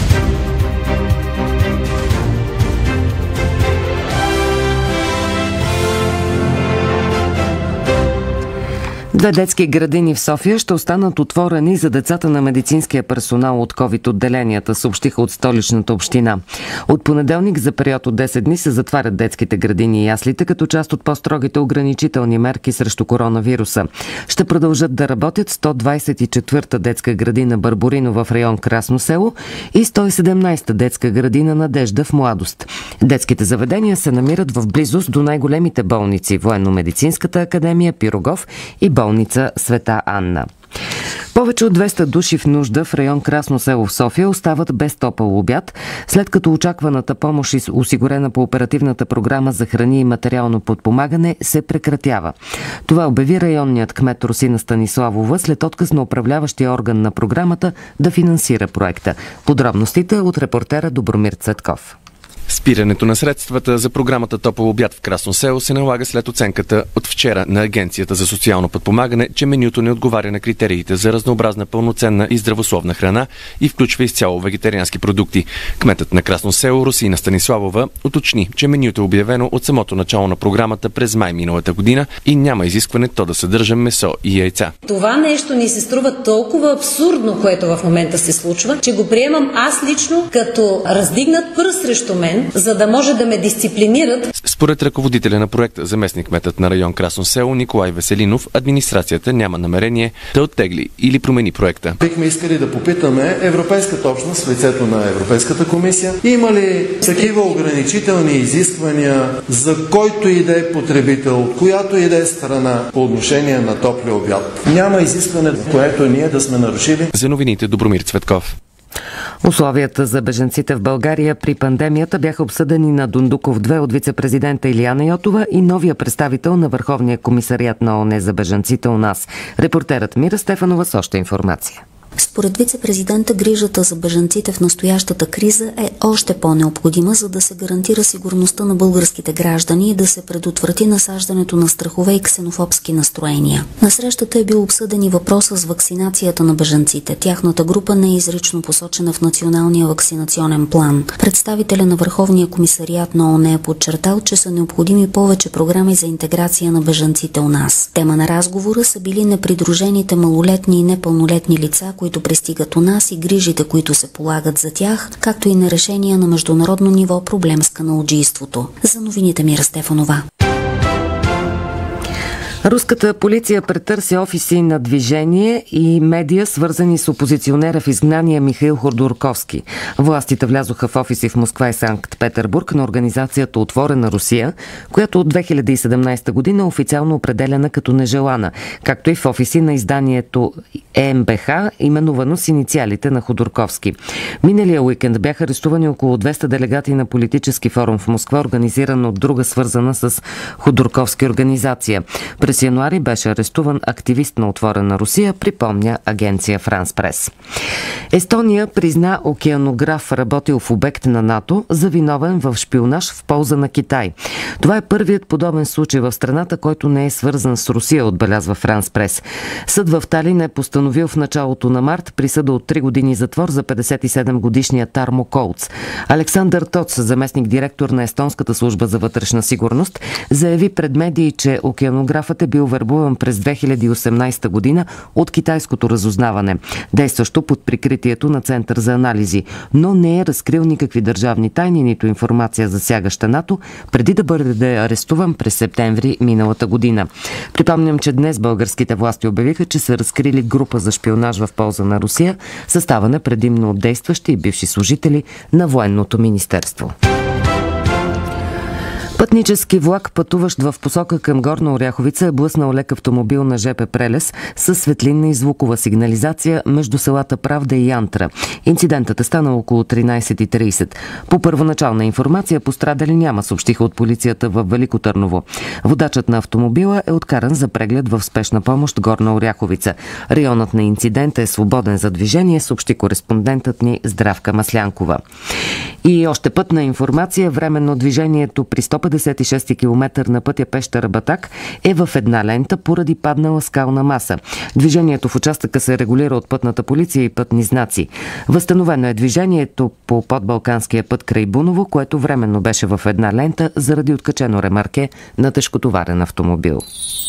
Speaker 2: Две детски градини в София ще останат отворени за децата на медицинския персонал от ковид-отделенията, съобщиха от столичната община. От понеделник за период от десет дни се затварят детските градини и яслите, като част от по-строгите ограничителни мерки срещу коронавируса. Ще продължат да работят сто двайсет и четвърта детска градина Барборино в район Красно село и сто и седемнайсета детска градина Надежда в Младост. Детските заведения се намират в близост до най-големите болници – Военно-медицинската академия, Пирогов и болница Света Анна. Повече от двеста души в нужда в район Красно село в София остават без топъл обяд, след като очакваната помощ, осигурена по оперативната програма за храни и материално подпомагане, се прекратява. Това обяви районният кмет Росина Станиславова след отказ на управляващия орган на програмата да финансира проекта. Подробностите от репортера Добромир Цветков.
Speaker 9: Спирането на средствата за програмата Топъл обяд в Красно село се налага след оценката от вчера на Агенцията за социално подпомагане, че менюто не отговаря на критериите за разнообразна, пълноценна и здравословна храна и включва изцяло вегетариански продукти. Кметът на Красно село Росина Станиславова уточни, че менюто е обявено от самото начало на програмата през май миналата година и няма изискване то да съдържа месо и яйца.
Speaker 10: Това нещо ни се струва толкова абсурдно, което в момента се случва, че го приемам аз лично като раздигнат пръст срещу мен, за да може да ме дисциплинират.
Speaker 9: Според ръководителя на проекта, заместник-кметът на район Красно село Николай Веселинов, администрацията няма намерение да оттегли или промени проекта.
Speaker 11: Бихме искали да попитаме Европейската общност в лицето на Европейската комисия, има ли такива ограничителни изисквания за който и да е потребител, от която и да е страна по отношение на топлия обяд. Няма изискване, което ние да сме нарушили.
Speaker 9: За новините Добромир Цветков.
Speaker 2: Условията за бежанците в България при пандемията бяха обсъдени на Дундуков две от вице-президента Илияна Йотова и новия представител на Върховния комисариат на ООН за бежанците у нас. Репортерът Мира Стефанова с още информация.
Speaker 12: Според вице-президента, грижата за бежанците в настоящата криза е още по-необходима, за да се гарантира сигурността на българските граждани и да се предотврати насаждането на страхове и ксенофобски настроения. На срещата е бил обсъден и въпроса с вакцинацията на бежанците. Тяхната група не е изрично посочена в националния вакцинационен план. Представителя на Върховния комисариат на ООН е подчертал, че са необходими повече програми за интеграция на бежанците у нас. Тема на разговора са били непридружените малолетни и непълнолетни лица, които пристигат у нас и грижите, които се полагат за тях, както и на решения на международно ниво проблем с каналджийството. За новините Мира Стефанова.
Speaker 2: Руската полиция претърси офиси на Движение и медия, свързани с опозиционера в изгнание Михаил Ходорковски. Властите влязоха в офиси в Москва и Санкт-Петербург на организацията Отворена Русия, която от две хиляди и седемнайсета година е официално определена като нежелана, както и в офиси на изданието Е Ем Бе Ха, именувано с инициалите на Ходорковски. Миналия уикенд бяха арестувани около двеста делегати на политически форум в Москва, организиран от друга свързана с Ходорковски организация. През януари беше арестуван активист на Отворена Русия, припомня агенция Франс Прес. Естония призна океанограф, работил в обект на НАТО, за виновен в шпионаж в полза на Китай. Това е първият подобен случай в страната, който не е свързан с Русия, отбелязва Франс Прес. Съд в Талин е постановил в началото на март присъда от три години затвор за петдесет и седем годишния Тармо Колц. Александър Тоц, заместник-директор на Естонската служба за вътрешна сигурност, заяви пред медии, че океанографът е бил вербуван през две хиляди и осемнайсета година от китайското разузнаване, действащо под прикритието на Център за анализи, но не е разкрил никакви държавни тайни, нито информация засягаща НАТО, преди да бъде арестуван през септември миналата година. Припомням, че днес българските власти обявиха, че са разкрили група за шпионаж в полза на Русия, съставена предимно от действащи и бивши служители на Военното министерство. Пътнически влак, пътуващ в посока към Горна Оряховица, е блъснал лек автомобил на ЖП Прелес с светлинна и звукова сигнализация между селата Правда и Янтра. Инцидентът е станал около тринайсет и трийсет. По първоначална информация пострадали няма, съобщиха от полицията в Велико Търново. Водачът на автомобила е откаран за преглед в спешна помощ Горна Оряховица. Районът на инцидента е свободен за движение, съобщи кореспондентът ни Здравка Маслянкова. И още пътна информация. Временно движението при сто петдесет и шести километър на пътя Пещера-Батак е в една лента поради паднала скална маса. Движението в участъка се регулира от пътната полиция и пътни знаци. Възстановено е движението по подбалканския път край Буново, което временно беше в една лента заради откачено ремарке на тежкотоварен автомобил.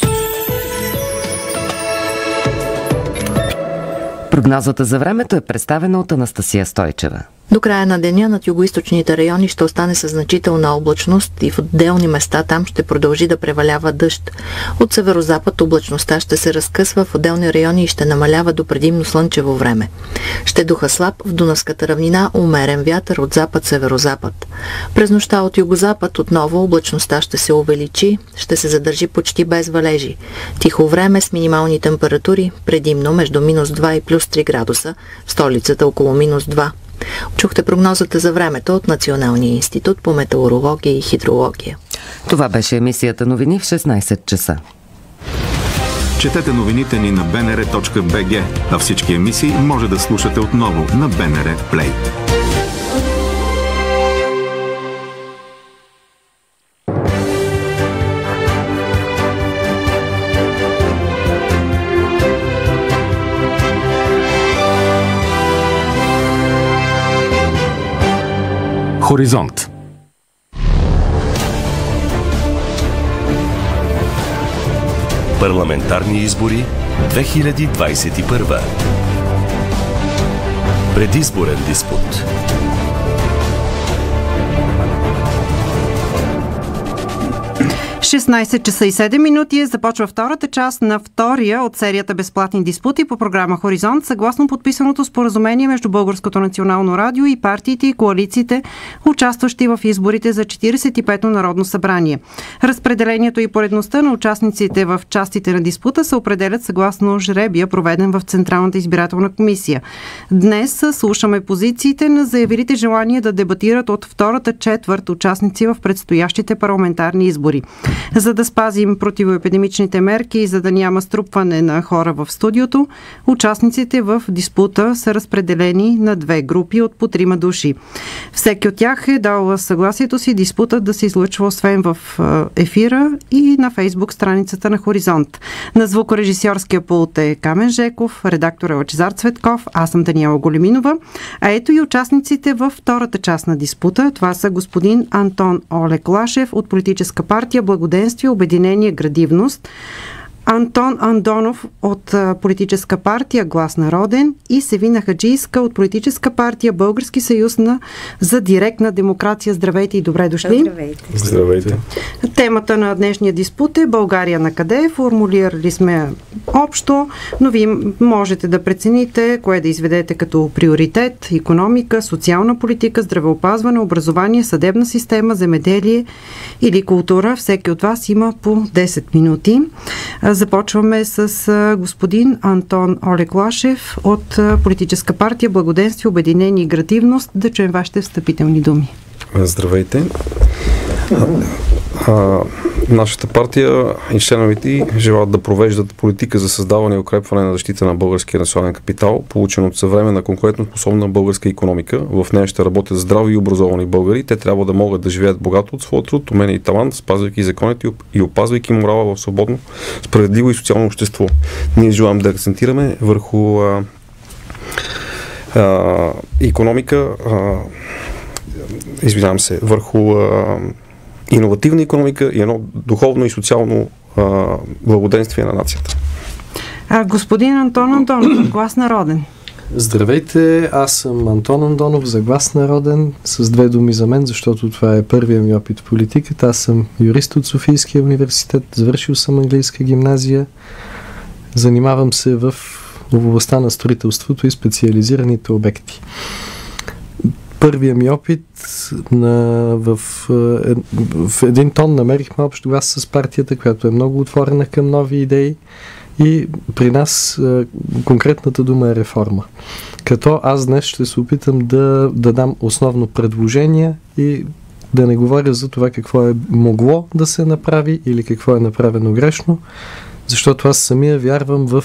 Speaker 2: Прогнозата за времето е представена от Анастасия Стойчева.
Speaker 1: До края на деня над югоизточните райони ще остане със значителна облачност и в отделни места там ще продължи да превалява дъжд. От северозапад облачността ще се разкъсва в отделни райони и ще намалява до предимно слънчево време. Ще духа слаб в Дунавската равнина, умерен вятър от запад-северозапад. През нощта от югозапад отново облачността ще се увеличи, ще се задържи почти без валежи. Тихо време с минимални температури, предимно между минус два и плюс три градуса, в столицата около минус два. Чухте прогнозата за времето от Националния институт по метеорология и хидрология.
Speaker 2: Това беше емисията новини в шестнайсет часа.
Speaker 3: Четете новините ни на би ен ар точка би джи, а всички емисии може да слушате отново на би ен ар Play. Хоризонт.
Speaker 4: Парламентарни избори две хиляди двайсет и първа. Предизборен диспут.
Speaker 5: шестнайсет часа и седем минути започва втората част на втория от серията безплатни диспути по програма Хоризонт, съгласно подписаното споразумение между Българското национално радио и партиите и коалициите, участващи в изборите за четирийсет и пето Народно събрание. Разпределението и поредността на участниците в частите на диспута се определят съгласно жребия, проведен в Централната избирателна комисия. Днес слушаме позициите на заявилите желание да дебатират от втората четвърт участници в предстоящите парламентарни избори. За да спазим противоепидемичните мерки и за да няма струпване на хора в студиото, участниците в диспута са разпределени на две групи от по трима души. Всеки от тях е дал съгласието си диспутът да се излъчва освен в ефира и на Фейсбук страницата на Хоризонт. На звукорежисьорския пулт е Камен Жеков, редактор е Лъчезар Цветков, аз съм Даниела Големинова. А ето и участниците във втората част на диспута. Това са господин Антон Олеклашев от политическа партия Благоденствие, обединение, градивност, Антон Андонов от политическа партия Глас народен и Севина Хаджийска от политическа партия Български съюз на за директна демокрация. Здравейте и добре дошли.
Speaker 13: Здравейте. Здравейте.
Speaker 5: Темата на днешния диспут е България на къде? Формулирали сме общо, но вие можете да прецените кое да изведете като приоритет: икономика, социална политика, здравеопазване, образование, съдебна система, земеделие или култура. Всеки от вас има по десет минути. Започваме с господин Антон Олеклашев от политическа партия Благоденствие, обединение и градивност. Да чуем вашите встъпителни думи.
Speaker 13: Здравейте. А, нашата партия и членовете желаят да провеждат политика за създаване и укрепване на защита на българския национален капитал, получен от съвременна конкурентоспособна българска икономика. В нея ще работят здрави и образовани българи. Те трябва да могат да живеят богато от своя труд, умения и талант, спазвайки законите и опазвайки морала в свободно, справедливо и социално общество. Ние желаем да акцентираме върху а, а, икономика, а, извинявам се, върху а, иновативна икономика и едно духовно и социално а, благоденствие на нацията.
Speaker 5: А, господин Антон Андонов, Глас народен.
Speaker 14: Здравейте, аз съм Антон Андонов за Глас народен. С две думи за мен, защото това е първият ми опит в политиката. Аз съм юрист от Софийския университет, завършил съм английска гимназия. Занимавам се в областта на строителството и специализираните обекти. първия ми опит на, в, в един тон намерихме общ глас с партията, която е много отворена към нови идеи и при нас конкретната дума е реформа. Като аз днес ще се опитам да, да дам основно предложение и да не говоря за това какво е могло да се направи или какво е направено грешно, защото аз самия вярвам в,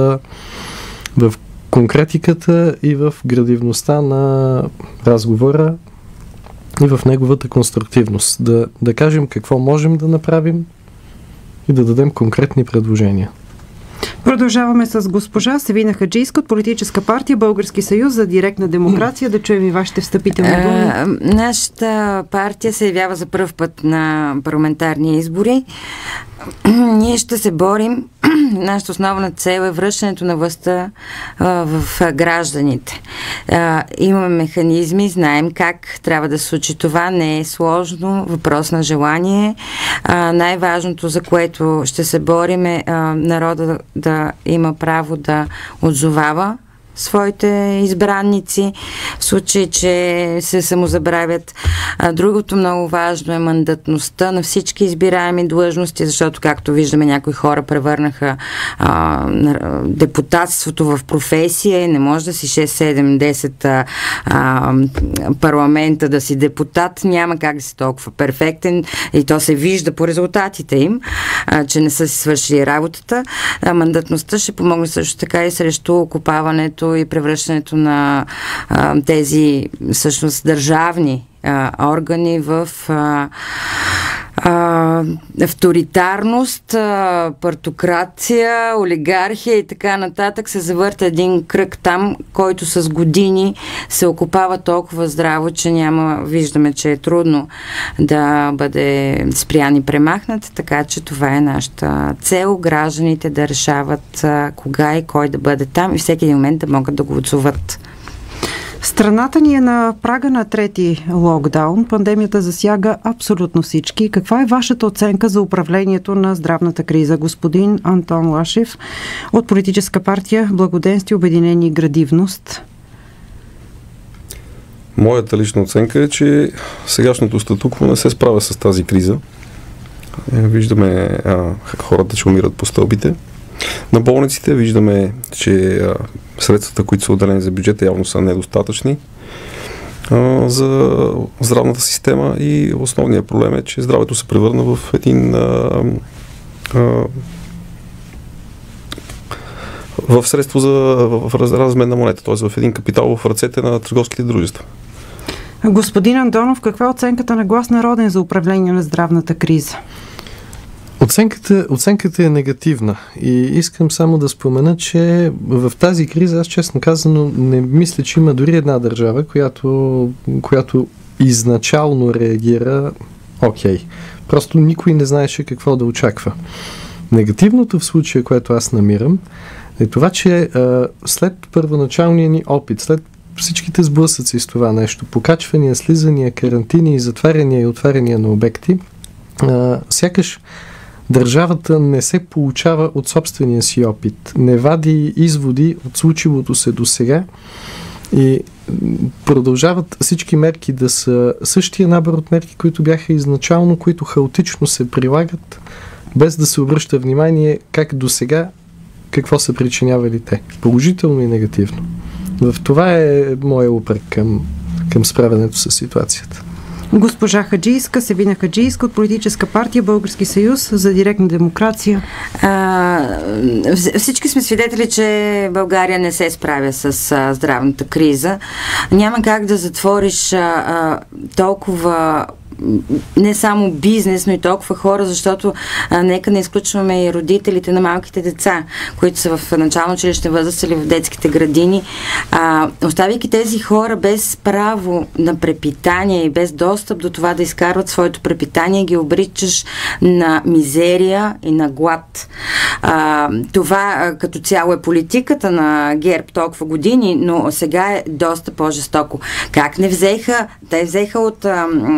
Speaker 14: в конкретиката и в градивността на разговора и в неговата конструктивност. Да, да кажем какво можем да направим и да дадем конкретни предложения.
Speaker 5: Продължаваме с госпожа Севина Хаджийска от политическа партия Български съюз за директна демокрация. Да чуем и вашите встъпителни думи.
Speaker 15: Нашата партия се явява за пръв път на парламентарни избори. Ние ще се борим. Нашата основна цел е връщането на властта а, в а, гражданите. А, имаме механизми, знаем как трябва да се случи това. Не е сложно, въпрос на желание. А, най-важното, за което ще се борим, е а, народа да, да има право да отзовава своите избранници, в случай, че се самозабравят. А, другото много важно е мандатността на всички избираеми длъжности, защото, както виждаме, някои хора превърнаха а, депутатството в професия и не може да си шест, седем, десет а, а, парламента да си депутат. Няма как да си толкова перфектен и то се вижда по резултатите им, а, че не са си свършили работата. А, мандатността ще помогне също така и срещу окупаването и превръщането на а, тези всъщност държавни а, органи в а, а, авторитарност, а, партокрация, олигархия и така нататък. Се завърта един кръг там, който с години се окупава толкова здраво, че няма, виждаме, че е трудно да бъде спрян и премахнат, така че това е нашата цел, гражданите да решават а, кога и кой да бъде там и всеки един момент да могат да го отзоват.
Speaker 5: Страната ни е на прага на трети локдаун. Пандемията засяга абсолютно всички. Каква е вашата оценка за управлението на здравната криза? Господин Антон Лашев от политическа партия Благоденствие, обединение и градивност.
Speaker 13: Моята лична оценка е, че сегашното статукво не се справя с тази криза. Виждаме а, хората, че умират по стълбите на болниците. Виждаме, че а, средствата, които са отделени за бюджета, явно са недостатъчни а, за здравната система и основният проблем е, че здравето се превърна в един а, а, в средство за в размен на монета, т.е. в един капитал в ръцете на търговските дружества.
Speaker 5: Господин Андонов, каква е оценката на Глас народен за управление на здравната криза?
Speaker 14: Оценката, оценката е негативна и искам само да спомена, че в тази криза, аз честно казано, не мисля, че има дори една държава, която, която изначално реагира окей. Okay. Просто никой не знаеше какво да очаква. Негативното в случая, което аз намирам, е това, че а, след първоначалния ни опит, след всичките сблъсъци с това нещо, покачвания, слизания, карантини и затваряния и отваряния на обекти, а, сякаш държавата не се получава от собствения си опит, не вади изводи от случилото се до сега и продължават всички мерки да са същия набор от мерки, които бяха изначално, които хаотично се прилагат, без да се обръща внимание как до сега, какво са причинявали те, положително и негативно. В това е моя упрек към, към справянето с ситуацията.
Speaker 5: Госпожа Хаджийска, Севина Хаджийска от политическа партия Български съюз за директна демокрация.
Speaker 15: А, всички сме свидетели, че България не се справя с а, здравната криза. Няма как да затвориш а, а, толкова не само бизнес, но и толкова хора, защото а, нека не изключваме и родителите на малките деца, които са в начално училище възраст или в детските градини. А, оставяйки тези хора без право на препитание и без достъп до това да изкарват своето препитание, ги обричаш на мизерия и на глад. А, това а, като цяло е политиката на ГЕРБ толкова години, но сега е доста по-жестоко. Как не взеха? Те взеха от а,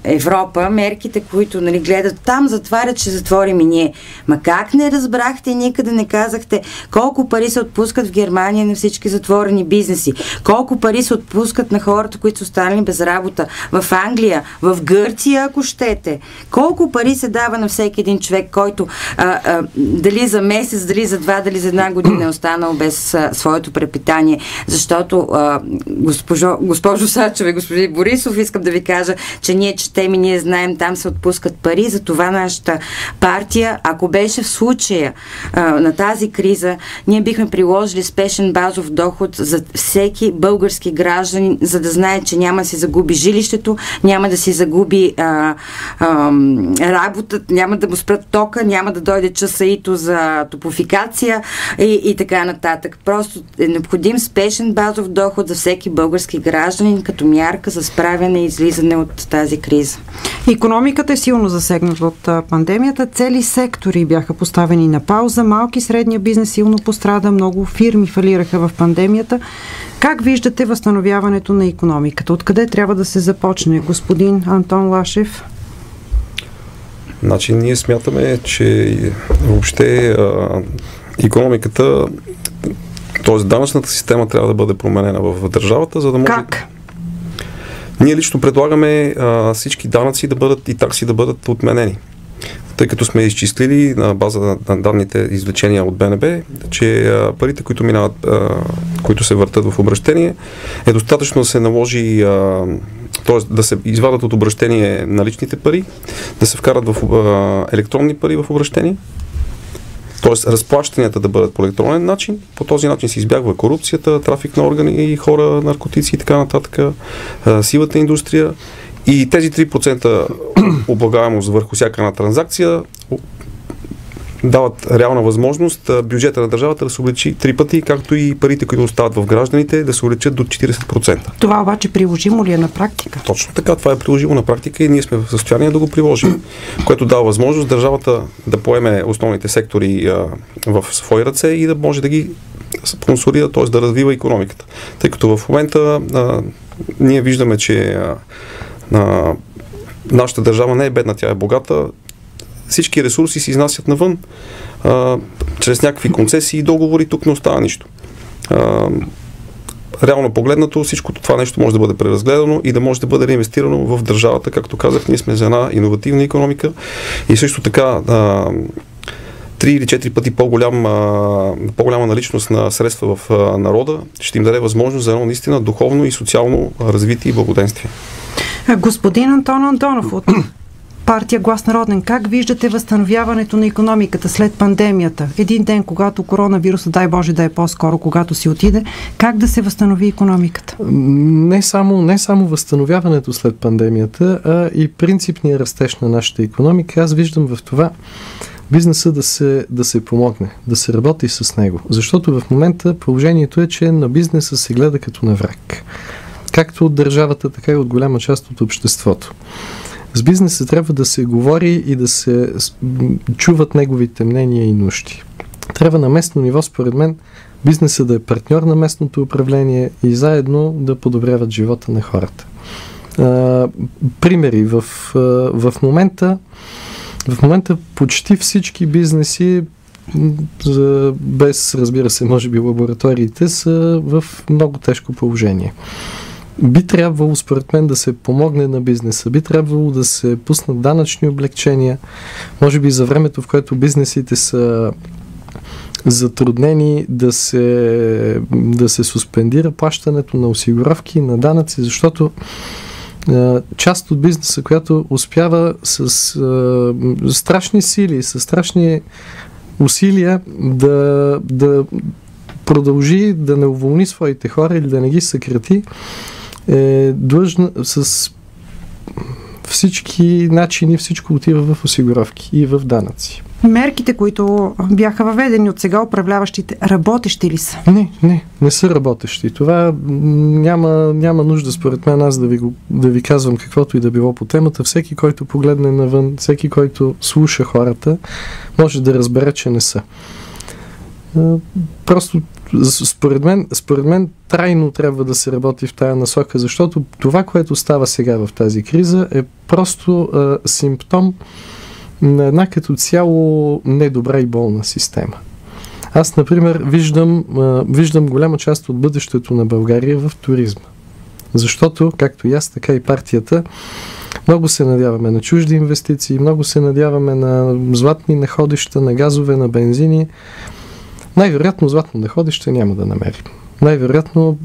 Speaker 15: Европа, мерките, които, нали, гледат там, затварят, ще затворим и ние. Ма как не разбрахте, никъде не казахте колко пари се отпускат в Германия на всички затворени бизнеси, колко пари се отпускат на хората, които са останали без работа, в Англия, в Гърция, ако щете. Колко пари се дава на всеки един човек, който а, а, дали за месец, дали за два, дали за една година е останал без а, своето препитание. Защото, а, госпожо, госпожо Сачева и господин Борисов, искам да ви кажа, че ние четем и ние знаем, там се отпускат пари, за това нашата партия, ако беше в случая а, на тази криза, ние бихме приложили спешен базов доход за всеки български гражданин, за да знае, че няма да си загуби жилището, няма да си загуби а, а, работата, няма да му спрат тока, няма да дойде часаито за топофикация и, и така нататък. Просто е необходим спешен базов доход за всеки български гражданин като мярка за справяне и излизане от тази криза.
Speaker 5: Икономиката е силно засегната от пандемията. Цели сектори бяха поставени на пауза. Малки и средния бизнес силно пострада. Много фирми фалираха в пандемията. Как виждате възстановяването на икономиката? Откъде трябва да се започне, господин Антон Лашев?
Speaker 13: Значи ние смятаме, че въобще а, икономиката, т.е. данъчната система трябва да бъде променена в държавата, за да може...
Speaker 5: Как?
Speaker 13: Ние лично предлагаме а, всички данъци да бъдат и такси да бъдат отменени. Тъй като сме изчислили на база на данните извлечения от Б Н Б, че а, парите, които минават, а, които се въртат в обращение, е достатъчно да се наложи, т.е. да се извадат от обращение наличните пари, да се вкарат в а, електронни пари в обращение, т.е. разплащанията да бъдат по електронен начин. По този начин се избягва корупцията, трафик на органи и хора, наркотици и така нататък, а, сивата индустрия. И тези три процента облагаемост върху всяка една транзакция дават реална възможност бюджета на държавата да се увеличи три пъти, както и парите, които остават в гражданите, да се увеличат до четиридесет процента.
Speaker 5: Това обаче приложимо ли е на практика?
Speaker 13: Точно така, това е приложимо на практика и ние сме в състояние да го приложим, което дава възможност държавата да поеме основните сектори а, в свои ръце и да може да ги спонсорира, т.е. да развива икономиката. Тъй като в момента а, ние виждаме, че а, а, нашата държава не е бедна, тя е богата. Всички ресурси се изнасят навън а, чрез някакви концесии и договори, тук не остава нищо. А, реално погледнато, всичкото това нещо може да бъде преразгледано и да може да бъде реинвестирано в държавата. Както казах, ние сме за една иновативна икономика и също така а, три или четири пъти по-голям, а, по-голяма наличност на средства в а, народа ще им даде възможност за едно наистина духовно и социално развитие и благоденствие.
Speaker 5: Господин Антон Антонов от партия Глас народен, как виждате възстановяването на икономиката след пандемията? Един ден, когато коронавируса, дай Боже да е по-скоро, когато си отиде, как да се възстанови икономиката?
Speaker 14: Не само, не само възстановяването след пандемията, а и принципния растеж на нашата икономика. Аз виждам в това бизнеса да се, да се помогне, да се работи с него. Защото в момента положението е, че на бизнеса се гледа като на враг. Както от държавата, така и от голяма част от обществото. С бизнеса трябва да се говори и да се чуват неговите мнения и нужди. Трябва на местно ниво, според мен, бизнеса да е партньор на местното управление и заедно да подобряват живота на хората. А, примери. В, в, момента, в момента почти всички бизнеси, без, разбира се, може би лабораториите, са в много тежко положение. Би трябвало, според мен, да се помогне на бизнеса. Би трябвало да се пуснат данъчни облегчения. Може би за времето, в което бизнесите са затруднени, да се, да се суспендира плащането на осигуровки, на данъци, защото е, част от бизнеса, която успява с е, страшни сили, с страшни усилия да, да продължи да не уволни своите хора или да не ги съкрати, е длъжна с всички начини, всичко отива в осигуровки и в данъци.
Speaker 5: Мерките, които бяха въведени от сега управляващите, работещи ли са?
Speaker 14: Не, не, не са работещи. Това няма, няма нужда, според мен, аз да ви, да ви казвам каквото и да било по темата. Всеки, който погледне навън, всеки, който слуша хората, може да разбере, че не са. Просто Според мен, според мен трайно трябва да се работи в тая насока, защото това, което става сега в тази криза, е просто а, симптом на една като цяло недобра и болна система. Аз, например, виждам, а, виждам голяма част от бъдещето на България в туризма. Защото, както и аз, така и партията, много се надяваме на чужди инвестиции, много се надяваме на златни находища, на газове, на бензини. Най-вероятно златно находище няма да намерим. Най-вероятно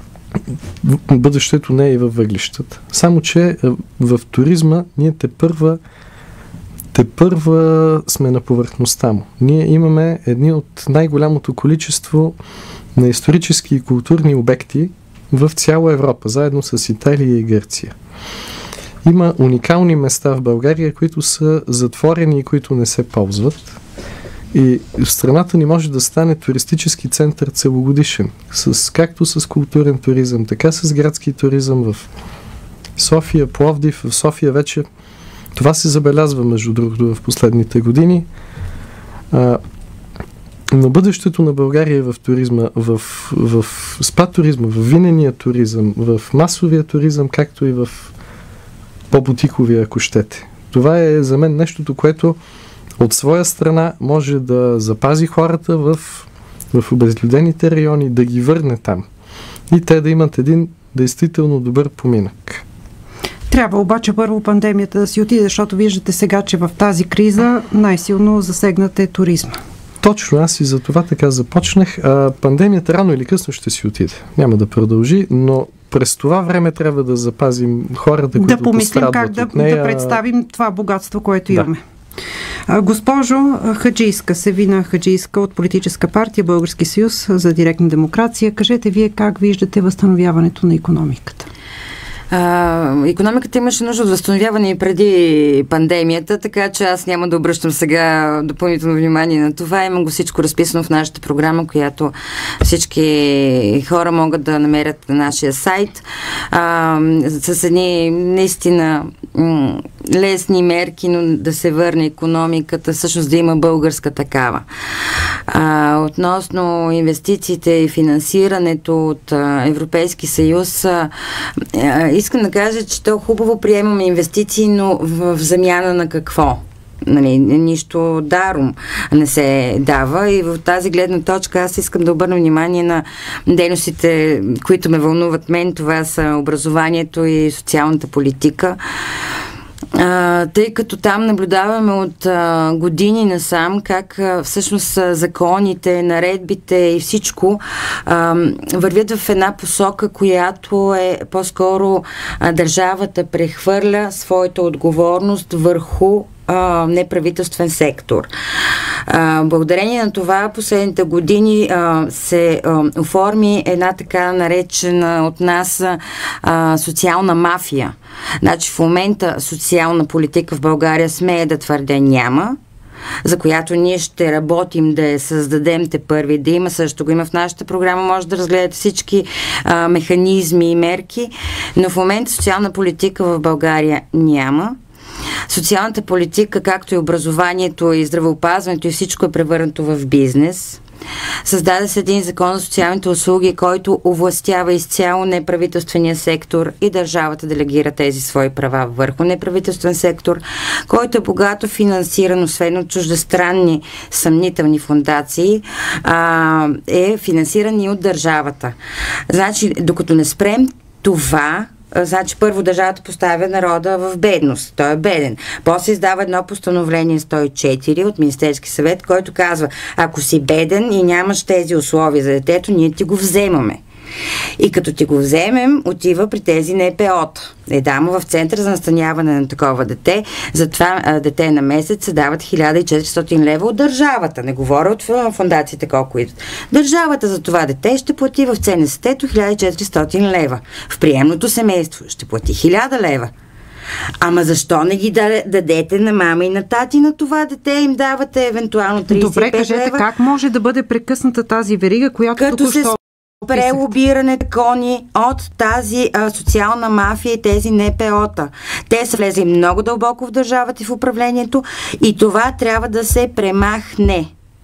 Speaker 14: бъдещето не е и във въглищата. Само че в туризма ние те първа, те първа сме на повърхността му. Ние имаме едни от най-голямото количество на исторически и културни обекти в цяла Европа, заедно с Италия и Гърция. Има уникални места в България, които са затворени и които не се ползват. И в страната ни може да стане туристически център целогодишен, с, както с културен туризъм, така с градски туризъм в София, Пловдив. В София вече това се забелязва, между другото, в последните години. А, но бъдещето на България в туризма, в, в спа туризма, в винения туризъм, в масовия туризъм, както и в по-бутиковия, ако щете. Това е за мен нещото, което от своя страна може да запази хората в, в обезлюдените райони, да ги върне там и те да имат един действително добър поминък.
Speaker 5: Трябва обаче първо пандемията да си отиде, защото виждате сега, че в тази криза най-силно засегнат е туризма.
Speaker 14: Точно, аз и за това така започнах. А, пандемията рано или късно ще си отиде. Няма да продължи, но през това време трябва да запазим хората, които
Speaker 5: да помислим как да,
Speaker 14: от нея.
Speaker 5: да представим това богатство, което
Speaker 14: да.
Speaker 5: имаме. Госпожо Хаджийска, Севина Хаджийска от политическа партия Български съюз за директна демокрация, кажете вие как виждате възстановяването на икономиката?
Speaker 15: А, икономиката имаше нужда от възстановяване и преди пандемията, така че аз няма да обръщам сега допълнително внимание на това. Имам го всичко разписано в нашата програма, която всички хора могат да намерят на нашия сайт. А, с едни наистина м- лесни мерки, но да се върне икономиката, всъщност да има българска такава. А, относно инвестициите и финансирането от а, Европейски съюз, а, а, искам да кажа, че то хубаво приемаме инвестиции, но в, в замяна на какво? Нали, нищо даром не се дава и в тази гледна точка аз искам да обърна внимание на дейностите, които ме вълнуват мен. Това са образованието и социалната политика. А, тъй като там наблюдаваме от а, години насам как а, всъщност а, законите, наредбите и всичко а, вървят в една посока, която е по-скоро а, държавата прехвърля своята отговорност върху а, неправителствен сектор. А, благодарение на това последните години а, се а, оформи една така наречена от нас а, социална мафия. Значи в момента социална политика в България, смея да твърдя, няма, за която ние ще работим да я създадем те първи, да има, също го има в нашата програма, може да разгледате всички а, механизми и мерки, но в момента социална политика в България няма. Социалната политика, както и образованието и здравеопазването и всичко е превърнато в бизнес. Създаде се един закон за социалните услуги, който овластява изцяло неправителствения сектор и държавата делегира тези свои права върху неправителствен сектор, който е богато финансиран, освен от чуждестранни съмнителни фондации, а, е финансиран и от държавата. Значи, докато не спрем това, значи първо държавата поставя народа в бедност. Той е беден. После издава едно постановление сто и четири от Министерски съвет, който казва, ако си беден и нямаш тези условия за детето, ние ти го вземаме. И като ти го вземем, отива при тези Н П О-та. Е, дама в център за настаняване на такова дете. За това а, дете на месец се дават хиляда и четиристотин лева от държавата. Не говоря от фондациите колко идват. Държавата за това дете ще плати в Ц Н С Т-то хиляда и четиристотин лева. В приемното семейство ще плати хиляда лева. Ама защо не ги дадете на мама и на тати на това дете? Им давате евентуално тридесет и пет
Speaker 5: Добре, кажете,
Speaker 15: лева.
Speaker 5: Как може да бъде прекъсната тази верига, която
Speaker 15: като
Speaker 5: току-що
Speaker 15: прелобиране кони от тази а, социална мафия и тези Н П О-та. Те са влезли много дълбоко в държавата и в управлението и това трябва да се премахне.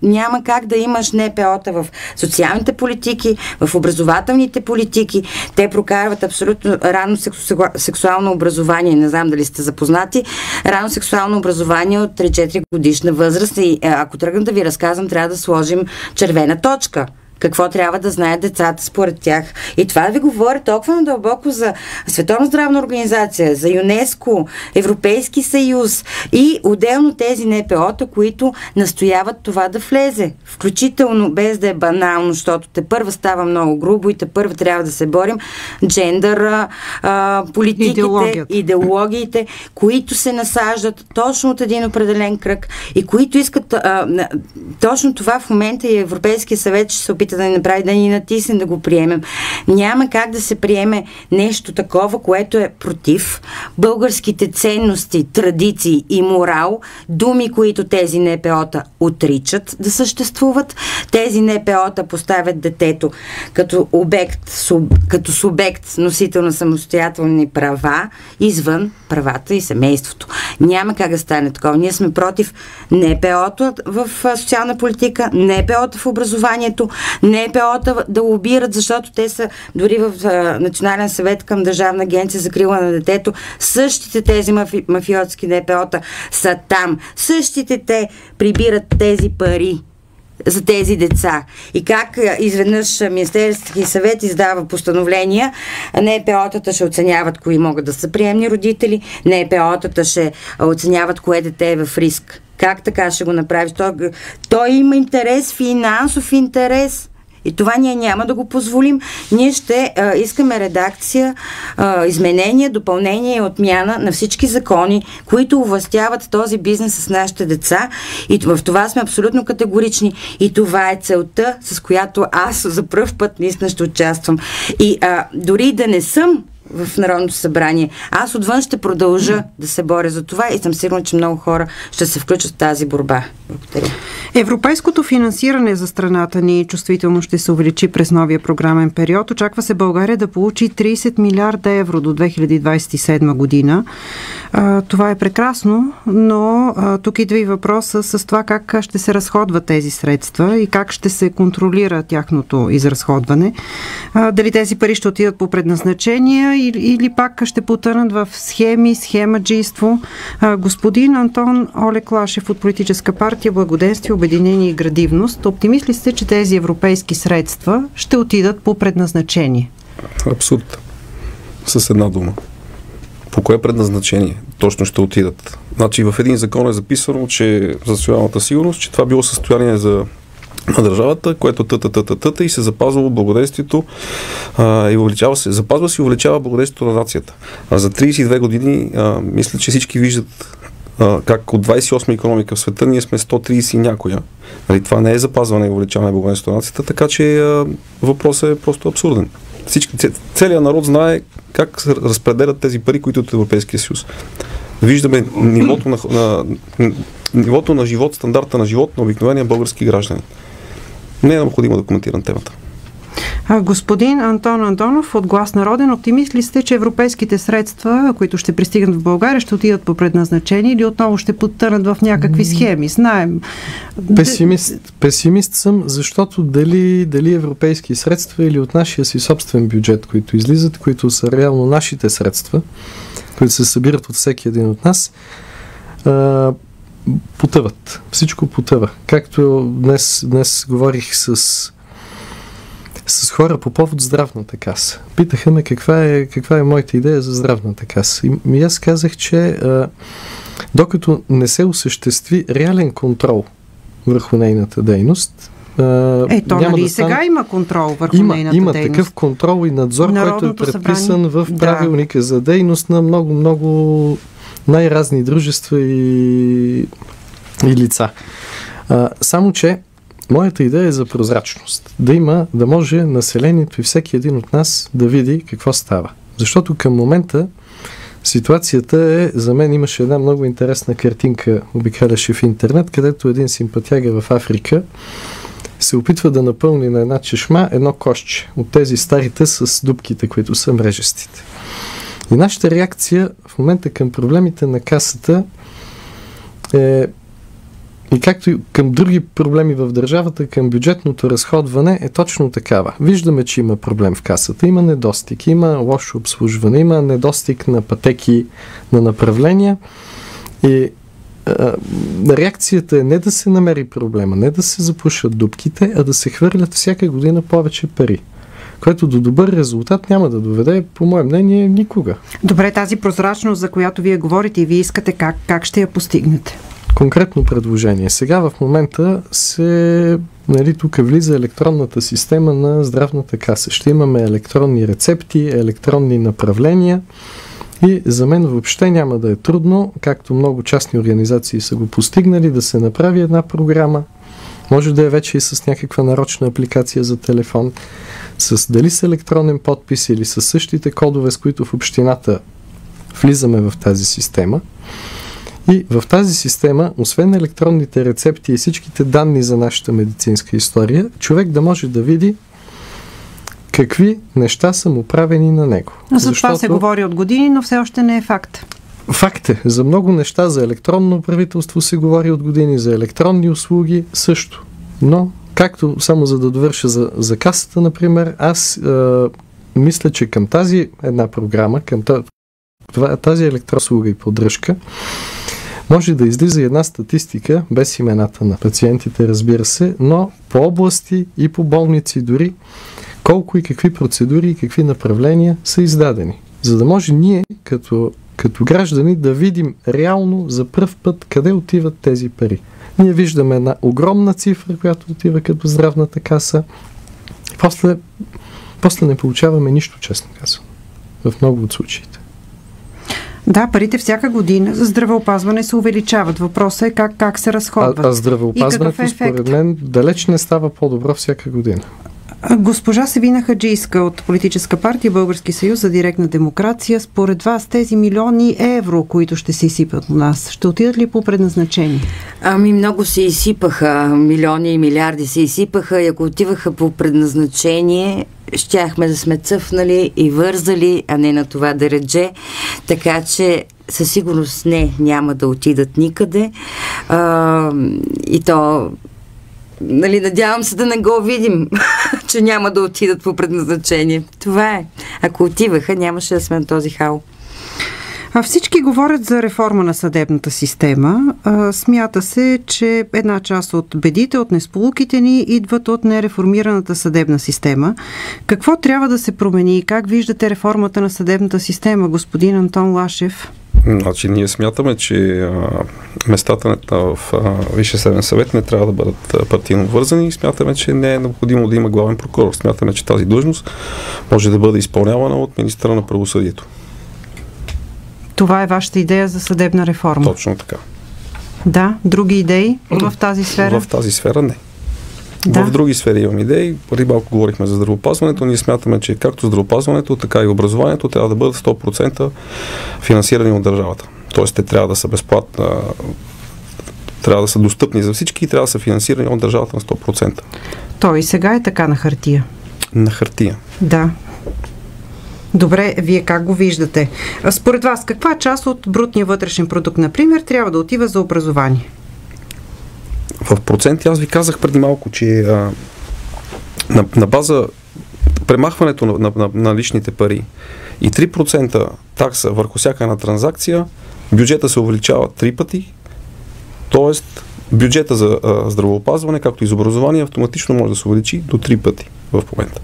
Speaker 15: няма как да имаш Н П О-та в социалните политики, в образователните политики. Те прокарват абсолютно рано сексу... сексуално образование. Не знам дали сте запознати. Рано сексуално образование от три-четири годишна възраст и ако тръгна да ви разказвам, трябва да сложим червена точка. Какво трябва да знаят децата според тях. И това ви говори толкова надълбоко за Световна здравна организация, за ЮНЕСКО, Европейски съюз и отделно тези Н П О-та, които настояват това да влезе. Включително, без да е банално, защото те първа става много грубо и те първа трябва да се борим. Джендъра, а, политиките, идеологията. идеологиите, които се насаждат точно от един определен кръг и които искат а, точно това в момента и Европейския съвет ще се опита да ни направи, да ни натисне да го приемем. Няма как да се приеме нещо такова, което е против българските ценности, традиции и морал, думи, които тези Н П О-та отричат да съществуват. Тези Н П О-та поставят детето като обект, суб, като субект, носител на самостоятелни права, извън правата и семейството. Няма как да стане такова. Ние сме против Н П О-та в социална политика, Н П О-та в образованието, Н П О-та да лобират, защото те са дори в а, Национален съвет към Държавна агенция за закрила на детето. Същите тези мафи, мафиотски Н П О-та са там. Същите те прибират тези пари за тези деца. И как изведнъж Министерски съвет издава постановления, Н П О-тата ще оценяват кои могат да са приемни родители, Н П О-тата ще оценяват кое дете е в риск. Как така ще го направиш? Той, той има интерес, финансов интерес. И това ние няма да го позволим. Ние ще а, искаме редакция, а, изменение, допълнение и отмяна на всички закони, които овластяват този бизнес с нашите деца. И в това сме абсолютно категорични. И това е целта, с която аз за пръв път наистина ще участвам. И а, дори да не съм в Народното събрание, аз отвън ще продължа да се боря за това и съм сигурна, че много хора ще се включат в тази борба. Благодаря.
Speaker 5: Европейското финансиране за страната ни чувствително ще се увеличи през новия програмен период. Очаква се България да получи трийсет милиарда евро до две хиляди двадесет и седма година. А, това е прекрасно, но а, тук идва и въпроса с това как ще се разходват тези средства и как ще се контролира тяхното изразходване. А, дали тези пари ще отидат по предназначения или, или пак ще потънат в схеми, схемаджийство. А, господин Антон Олеклашев от Политическа партия Благоденствие, обединение и градивност. Оптимист ли сте, че тези европейски средства ще отидат по предназначение?
Speaker 13: Абсурд. С една дума. По кое предназначение точно ще отидат? Значи в един закон е записано, че за социалната сигурност, че това било състояние за на държавата, което тата-тата-тата и се запазва благодействието а, и увеличава се. Запазва се и увеличава благодействието на нацията. А за трийсет и две години а, мисля, че всички виждат а, как от двадесет и осма икономика в света ние сме сто трийсет и някоя. Нали, това не е запазване и увеличаване на благодействието на нацията, така че а, въпросът е просто абсурден. Всички, целият народ знае как се разпределят тези пари, които от Европейския съюз. Виждаме нивото на, на, нивото на живот, стандарта на живот на обикновения български граждани. Не е необходимо да коментирам темата.
Speaker 5: А, господин Антон Антонов от Глас Народен, оптимист ли сте, че европейските средства, които ще пристигнат в България, ще отидат по предназначение или отново ще потънат в някакви схеми? Знаем.
Speaker 14: Песимист, песимист съм, защото дали, дали европейски средства или от нашия си собствен бюджет, които излизат, които са реално нашите средства, които се събират от всеки един от нас, а, потъват. Всичко потъва. Както днес, днес говорих с, с хора по повод здравната каса. Питаха ме каква е, каква е моята идея за здравната каса. И, и аз казах, че а, докато не се осъществи реален контрол върху нейната дейност,
Speaker 5: Ето, нали да стане... сега има контрол върху
Speaker 14: има,
Speaker 5: нейната
Speaker 14: има
Speaker 5: дейност.
Speaker 14: Има такъв контрол и надзор, Народното който е предписан събрание. В правилника да. За дейност на много-много най-разни дружества и, и лица. А, само, че моята идея е за прозрачност. Да има, да може населението и всеки един от нас да види какво става. Защото към момента ситуацията е, за мен имаше една много интересна картинка, обикаляше в интернет, където един симпатяга в Африка се опитва да напълни на една чешма едно кошче от тези старите с дупките, които са мрежестите. И нашата реакция в момента към проблемите на касата е и както и към други проблеми в държавата, към бюджетното разходване е точно такава. Виждаме, че има проблем в касата, има недостиг, има лошо обслужване, има недостиг на пътеки, на направления и а, реакцията е не да се намери проблема, не да се запушат дупките, а да се хвърлят всяка година повече пари, което до добър резултат няма да доведе, по мое мнение, никога.
Speaker 5: Добре, тази прозрачност, за която вие говорите и вие искате, как, как ще я постигнете?
Speaker 14: Конкретно предложение. Сега в момента се, нали, тук влиза електронната система на здравната каса. Ще имаме електронни рецепти, електронни направления и за мен въобще няма да е трудно, както много частни организации са го постигнали, да се направи една програма. Може да е вече и с някаква нарочна апликация за телефон, с дали с електронен подпис или с същите кодове, с които в общината влизаме в тази система. И в тази система, освен електронните рецепти и всичките данни за нашата медицинска история, човек да може да види какви неща са му правени на него.
Speaker 5: За Защото... това се говори от години, но все още не е факт.
Speaker 14: Факт е. За много неща, за електронно правителство се говори от години, за електронни услуги също. Но, както само за да довърша за, за касата, например, аз е, мисля, че към тази една програма, към тази електронна услуга и поддръжка, може да излиза една статистика, без имената на пациентите, разбира се, но по области и по болници дори, колко и какви процедури и какви направления са издадени. За да може ние, като, като граждани, да видим реално за пръв път къде отиват тези пари. Ние виждаме една огромна цифра, която отива като здравната каса. После, после не получаваме нищо, честно казвам, в много от случаите.
Speaker 5: Да, парите всяка година за здравеопазване се увеличават. Въпросът е как, как се разходват.
Speaker 14: А, а здравеопазването, според мен, далеч не става по-добро всяка година.
Speaker 5: Госпожа Севина Хаджийска от политическа партия Български съюз за директна демокрация, според вас тези милиони евро, които ще се изсипят у нас, ще отидат ли по предназначение?
Speaker 15: Ами много се изсипаха, милиони и милиарди се изсипаха и ако отиваха по предназначение, щяхме да сме цъфнали и вързали, а не на това дередже, така че със сигурност не, няма да отидат никъде. А, и то нали, надявам се да не го видим, че няма да отидат по предназначение. Това е. Ако отиваха, нямаше да сме на този хал.
Speaker 5: А всички говорят за реформа на съдебната система. А, смята се, че една част от бедите, от несполуките ни идват от нереформираната съдебна система. Какво трябва да се промени и как виждате реформата на съдебната система, господин Антон Лашев?
Speaker 13: Значи, ние смятаме, че а, местата в Висшия съдебен съвет не трябва да бъдат партийно вързани и смятаме, че не е необходимо да има главен прокурор. Смятаме, че тази длъжност може да бъде изпълнявана от министъра на правосъдието.
Speaker 5: Това е вашата идея за съдебна реформа?
Speaker 13: Точно така.
Speaker 5: Да, други идеи в тази сфера?
Speaker 13: В тази сфера не.
Speaker 5: Да.
Speaker 13: В други сфери имам идеи. Преди малко говорихме за здравеопазването. Ние смятаме, че както здравеопазването, така и образованието трябва да бъдат сто процента финансирани от държавата. Тоест, те трябва да са безплатни, трябва да са достъпни за всички и трябва да са финансирани от държавата на сто процента.
Speaker 5: То и сега е така на хартия.
Speaker 13: На хартия.
Speaker 5: Да. Добре, вие как го виждате? Според вас, каква част от брутния вътрешен продукт, например, трябва да отива за образование?
Speaker 13: В проценти аз ви казах преди малко, че а, на, на база премахването на, на, на, на личните пари и три процента такса върху всяка една транзакция, бюджета се увеличава три пъти, т.е. бюджета за а, здравеопазване, както и за образование, автоматично може да се увеличи до три пъти в момента.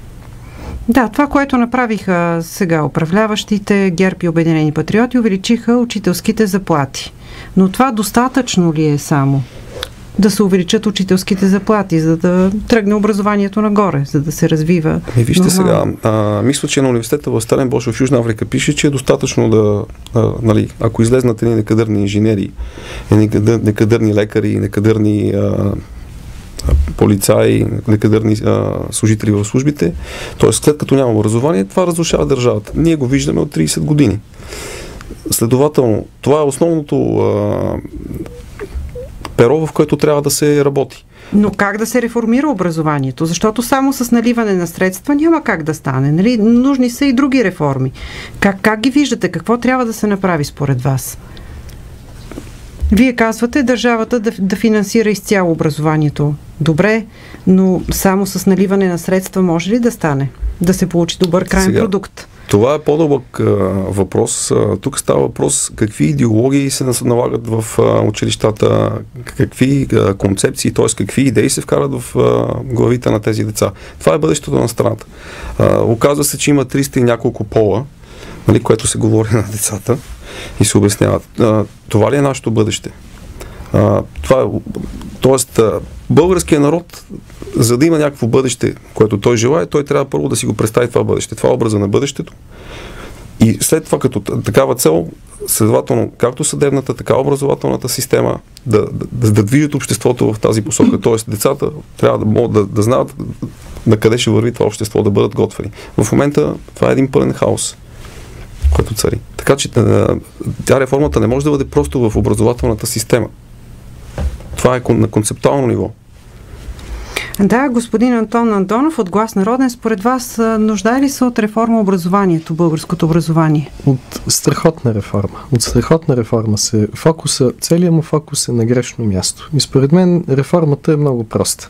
Speaker 5: Да, това, което направиха сега управляващите, ГЕРБ и Обединени патриоти, увеличиха учителските заплати. Но това достатъчно ли е само? Да се увеличат учителските заплати, за да тръгне образованието нагоре, за да се развива.
Speaker 13: Ами вижте сега, а, мисля, че на университета в Сталинбош в Южна Африка пише, че е достатъчно да, а, нали, ако излезнат едни некадърни инженери, едни некадърни лекари, некадърни а, полицаи, некадърни а, служители в службите, т.е. след като няма образование, това разрушава държавата. Ние го виждаме от трийсет години. Следователно, това е основното а, перо, в което трябва да се работи.
Speaker 5: Но как да се реформира образованието? Защото само с наливане на средства няма как да стане. Нали? Нужни са и други реформи. Как, как ги виждате? Какво трябва да се направи според вас? Вие казвате държавата да, да финансира изцяло образованието. Добре, но само с наливане на средства може ли да стане? Да се получи добър крайен
Speaker 13: Сега,
Speaker 5: продукт?
Speaker 13: Това е по-дълъг а, въпрос. А, тук става въпрос какви идеологии се налагат в а, училищата, какви а, концепции, т.е. какви идеи се вкарат в а, главите на тези деца. Това е бъдещето на страната. А, оказва се, че има триста и няколко пола, нали, което се говори на децата и се обясняват. А, това ли е нашето бъдеще? А, това е, тоест, а, българският народ, за да има някакво бъдеще, което той желае, той трябва първо да си го представи това бъдеще. Това е образа на бъдещето. И след това, като такава цел, следователно, както съдебната, така образователната система, да, да, да движат обществото в тази посока. Тоест, децата трябва да могат да, да знаят на къде ще върви това общество, да бъдат готвени. В момента това е един пълен хаос, който цари. Така че тя реформата не може да бъде просто в образователната система. Това е на концептуално ниво.
Speaker 5: Да, господин Антон Андонов от Глас Народен, според вас нуждае ли се от реформа образованието, българското образование?
Speaker 14: От страхотна реформа. От страхотна реформа се фокуса, целият му фокус е на грешно място. И според мен реформата е много проста.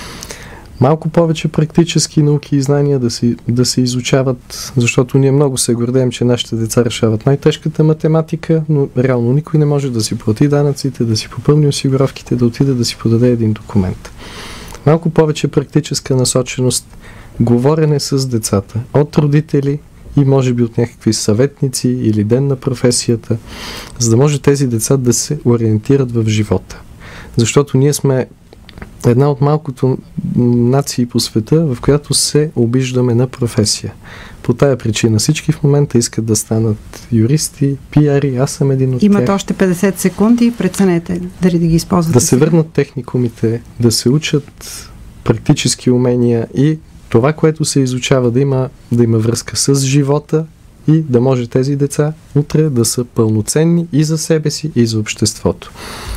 Speaker 14: Малко повече практически науки и знания да се, да се изучават, защото ние много се гордеем, че нашите деца решават най-тежката математика, но реално никой не може да си плати данъците, да си попълни осигуровките, да отиде да си подаде един документ. Малко повече практическа насоченост, говорене с децата от родители и може би от някакви съветници или ден на професията, за да може тези деца да се ориентират в живота. Защото ние сме една от малкото нации по света, в която се обиждаме на професия. По тая причина всички в момента искат да станат юристи, пиари, аз съм един от
Speaker 5: Имат
Speaker 14: тях.
Speaker 5: още петдесет секунди, преценете дали да ги използвате.
Speaker 14: Да се върнат техникумите, да се учат практически умения и това, което се изучава, да има, да има връзка с живота и да може тези деца утре да са пълноценни и за себе си, и за обществото.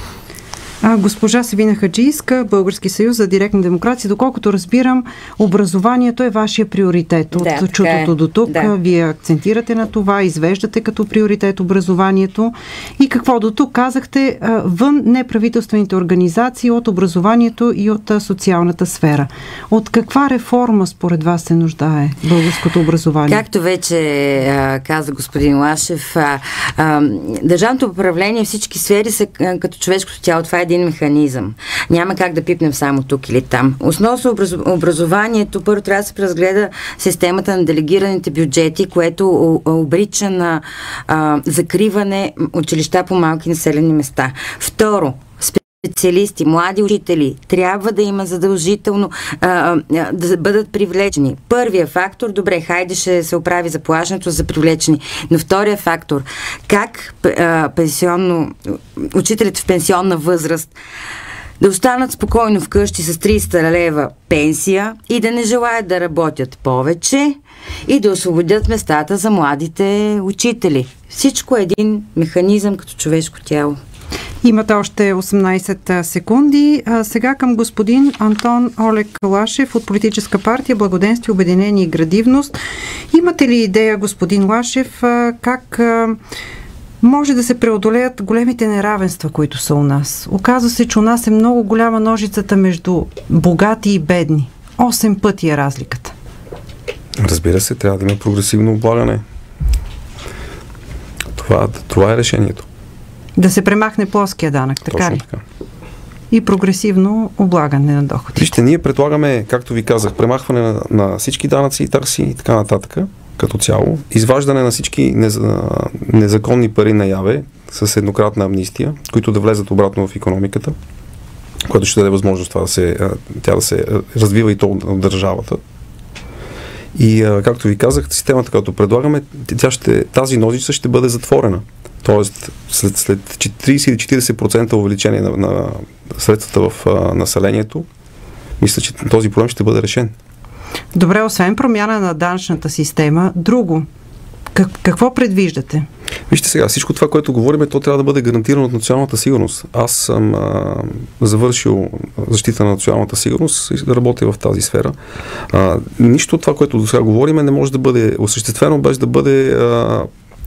Speaker 5: А, госпожа Севина Хаджийска, Български съюз за директна демокрация. Доколкото разбирам, образованието е вашия приоритет. От
Speaker 15: да,
Speaker 5: чутото
Speaker 15: е.
Speaker 5: до тук,
Speaker 15: да.
Speaker 5: Вие акцентирате на това, извеждате като приоритет образованието. И какво до тук казахте, вън неправителствените организации от образованието и от социалната сфера. От каква реформа според вас се нуждае българското образование?
Speaker 15: Както вече а, каза господин Лашев, а, а, държавното управление, всички сфери са а, като човешкото тяло. Това е един механизъм. Няма как да пипнем само тук или там. Основно образованието, първо трябва да се преразгледа системата на делегираните бюджети, което обрича на а, закриване училища по малки населени места. Второ, специалисти, млади учители трябва да има задължително а, а, да бъдат привлечени. Първия фактор, добре, хайде ще се оправи заплащането за привлечени, но втория фактор, как а, пенсионно, учителите в пенсионна възраст да останат спокойно вкъщи с триста лева пенсия и да не желаят да работят повече и да освободят местата за младите учители. Всичко е един механизъм като човешко тяло.
Speaker 5: Имате още осемнайсет секунди. А сега към господин Антон Олег Лашев от Политическа партия Благоденствие, обединение и градивност. Имате ли идея, господин Лашев, как може да се преодолеят големите неравенства, които са у нас? Оказва се, че у нас е много голяма ножицата между богати и бедни. Осем пъти е разликата.
Speaker 13: Разбира се, трябва да има прогресивно облагане. Това, това е решението.
Speaker 5: Да се премахне плоския данък, така
Speaker 13: Точно
Speaker 5: ли?
Speaker 13: така.
Speaker 5: И прогресивно облагане на доходите.
Speaker 13: Вижте, ние предлагаме, както ви казах, премахване на, на всички данъци и такси и така нататък, като цяло, изваждане на всички незаконни пари наяве с еднократна амнистия, които да влезат обратно в икономиката, което ще даде възможност това да се, тя да се развива и то от държавата. И, както ви казах, системата, която предлагаме, тя ще, тази ножица ще бъде затворена. Тоест, след, след трийсет или четирийсет процента увеличение на, на средствата в а, населението, мисля, че този проблем ще бъде решен.
Speaker 5: Добре, освен промяна на данъчната система, друго. Как, какво предвиждате?
Speaker 13: Вижте сега, всичко това, което говорим, то трябва да бъде гарантирано от националната сигурност. Аз съм а, завършил защита на националната сигурност и работя в тази сфера. А, нищо от това, което до сега говорим, не може да бъде осъществено, без да бъде а,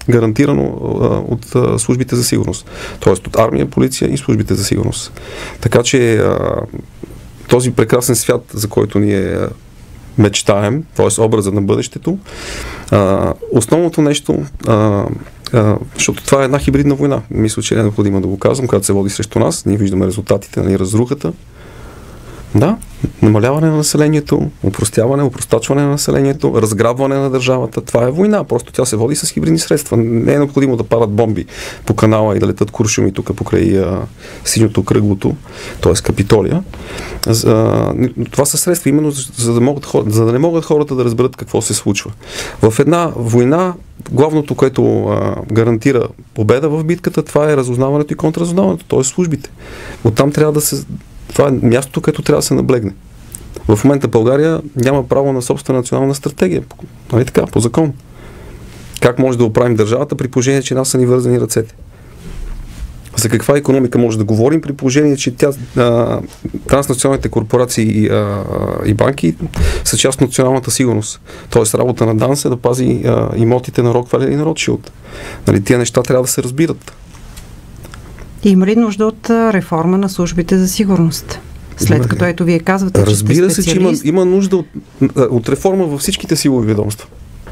Speaker 13: гарантирано а, от а, службите за сигурност. Тоест от армия, полиция и службите за сигурност. Така че а, този прекрасен свят, за който ние мечтаем, т.е. образа на бъдещето, а, основното нещо, а, а, защото това е една хибридна война, мисля, че е необходимо да го казвам, когато се води срещу нас, ние виждаме резултатите, нали, разрухата. Да, намаляване на населението, упростяване, упростачване на населението, разграбване на държавата. Това е война, просто тя се води с хибридни средства. Не е необходимо да падат бомби по канала и да летат куршуми тук покрай а, синьото кръглото, т.е. Капитолия. А, това са средства именно за да, могат, за да не могат хората да разберат какво се случва. В една война главното, което а, гарантира победа в битката, това е разузнаването и контразузнаването, т.е. службите. Оттам трябва да се Това е мястото, където трябва да се наблегне. В момента България няма право на собствена национална стратегия. Нали така, по закон. Как може да оправим държавата при положение, че нас са ни вързани ръцете? За каква икономика може да говорим при положение, че тя, а, транснационалните корпорации а, и банки са част от националната сигурност. Тоест работа на ДАНС е да пази а, имотите на Рокфелер и на Ротшилд. Нали, тия неща трябва да се разбират.
Speaker 5: Има ли нужда от реформа на службите за сигурност? След като ето вие казвате, че
Speaker 13: разбира
Speaker 5: сте
Speaker 13: се, че има, има нужда от, от реформа във всичките силови ведомства.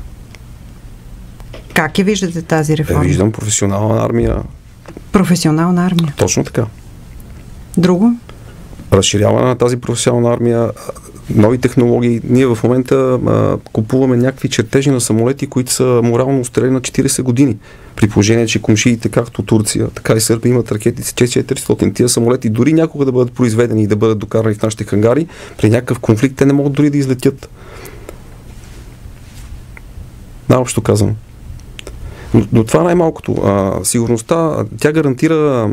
Speaker 5: Как я виждате тази реформа?
Speaker 13: Е, виждам професионална армия.
Speaker 5: Професионална армия?
Speaker 13: Точно така.
Speaker 5: Друго?
Speaker 13: Разширяване на тази професионална армия, нови технологии. Ние в момента а, купуваме някакви чертежи на самолети, които са морално устарели на четирийсет години. При положение, че комшиите, както Турция, така и Сърбия, имат ракети с четиристотин. Тия самолети дори някога да бъдат произведени и да бъдат докарани в нашите хангари, при някакъв конфликт те не могат дори да излетят. Наобщо казвам. Но, но това най-малкото. А, сигурността, тя гарантира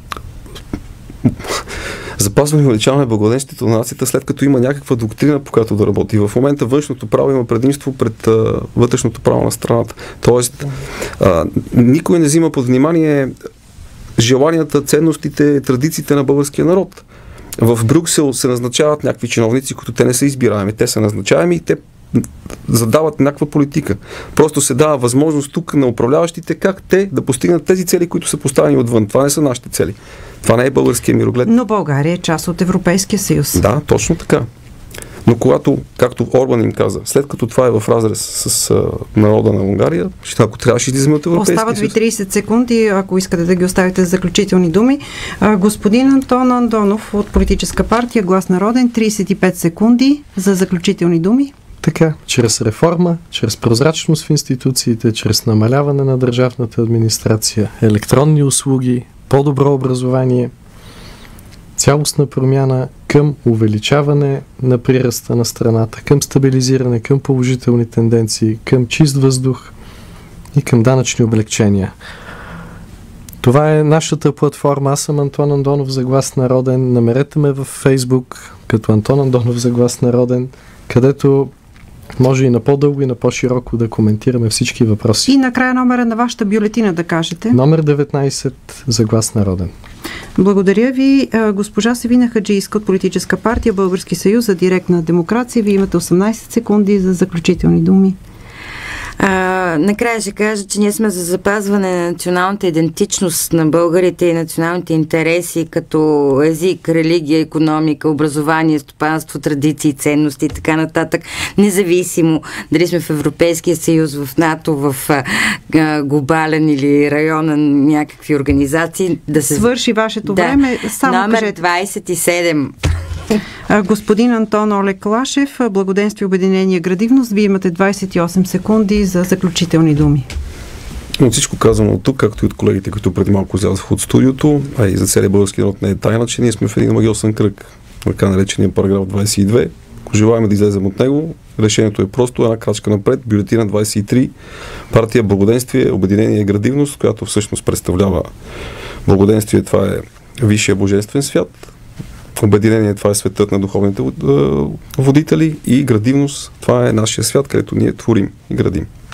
Speaker 13: запазване и увеличаване благоденствието на нацията, след като има някаква доктрина, по която да работи. В момента външното право има предимство пред а, вътрешното право на страната. Тоест, а, никой не взима под внимание желанията, ценностите, традициите на българския народ. В Брюксел се назначават някакви чиновници, които те не са избираеми. Те са назначаеми и те задават някаква политика. Просто се дава възможност тук на управляващите как те да постигнат тези цели, които са поставени отвън. Това не са нашите цели. Това не е българския мироглед.
Speaker 5: Но България е част от Европейския съюз.
Speaker 13: Да, точно така. Но когато, както Орбан им каза, след като това е в разрез с, с а, народа на Унгария, ще, ако трябваше да излизаме от Европейския съюз.
Speaker 5: Остават ви трийсет секунди, ако искате да ги оставите за заключителни думи. А, господин Антон Андонов от политическа партия Глас народен, трийсет и пет секунди за заключителни думи.
Speaker 14: Така, чрез реформа, чрез прозрачност в институциите, чрез намаляване на държавната администрация, електронни услуги, по-добро образование, цялостна промяна към увеличаване на прираста на страната, към стабилизиране, към положителни тенденции, към чист въздух и към данъчни облегчения. Това е нашата платформа. Аз съм Антон Андонов за Глас народен. Намерете ме във Фейсбук като Антон Андонов за Глас народен, където може и на по-дълго и на по-широко да коментираме всички въпроси.
Speaker 5: И накрая номера на вашата бюлетина да кажете.
Speaker 14: Номер деветнайсет за Глас народен.
Speaker 5: Благодаря ви. Госпожа Севина Хаджийска от политическа партия Български съюз за директна демокрация. Вие имате осемнайсет секунди за заключителни думи.
Speaker 15: А, накрая ще кажа, че ние сме за запазване на националната идентичност на българите и националните интереси като език, религия, икономика, образование, стопанство, традиции, ценности и така нататък, независимо дали сме в Европейския съюз, в НАТО, в а, глобален или районен някакви организации. Да се
Speaker 5: свърши вашето
Speaker 15: да.
Speaker 5: време. Само
Speaker 15: Номер
Speaker 5: кажете.
Speaker 15: двайсет и седем.
Speaker 5: Господин Антон Олег Лашев, Благоденствие, обединение, градивност. Вие имате двайсет и осем секунди за заключителни думи.
Speaker 13: От всичко казано от тук, както и от колегите, които преди малко излязаха от студиото, а и за целия български народ не е тайна, че ние сме в един магиосен кръг, така наречения параграф двайсет и две. Ако желаем да излезем от него, решението е просто една крачка напред, бюлетина двайсет и три, партия Благоденствие, обединение, градивност, която всъщност представлява благоденствие, това е висшия божествен свят. Обединение, това е светът на духовните водители, и градивност, това е нашия свят, където ние творим и градим.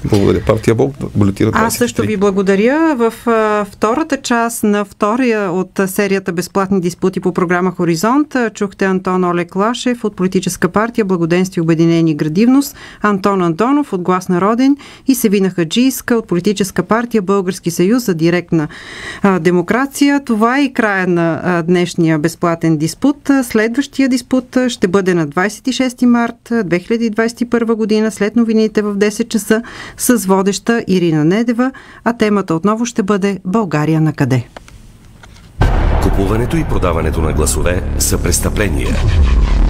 Speaker 13: Благодаря. Партия Блок балотира двадесет и три.
Speaker 5: Аз също ви благодаря. В а, втората част на втория от серията безплатни диспути по програма Хоризонт чухте Антон Олег Лашев от Политическа партия Благоденствие, обединение и градивност, Антон Андонов от Глас народен и Севина Хаджийска от Политическа партия Български съюз за директна а, демокрация. Това е и края на а, днешния безплатен диспут. Следващия диспут ще бъде на двадесет и шести март две хиляди двадесет и първа година след новините в десет часа с водеща Ирина Недева, а темата отново ще бъде България на къде?
Speaker 4: Купуването и продаването на гласове са престъпления.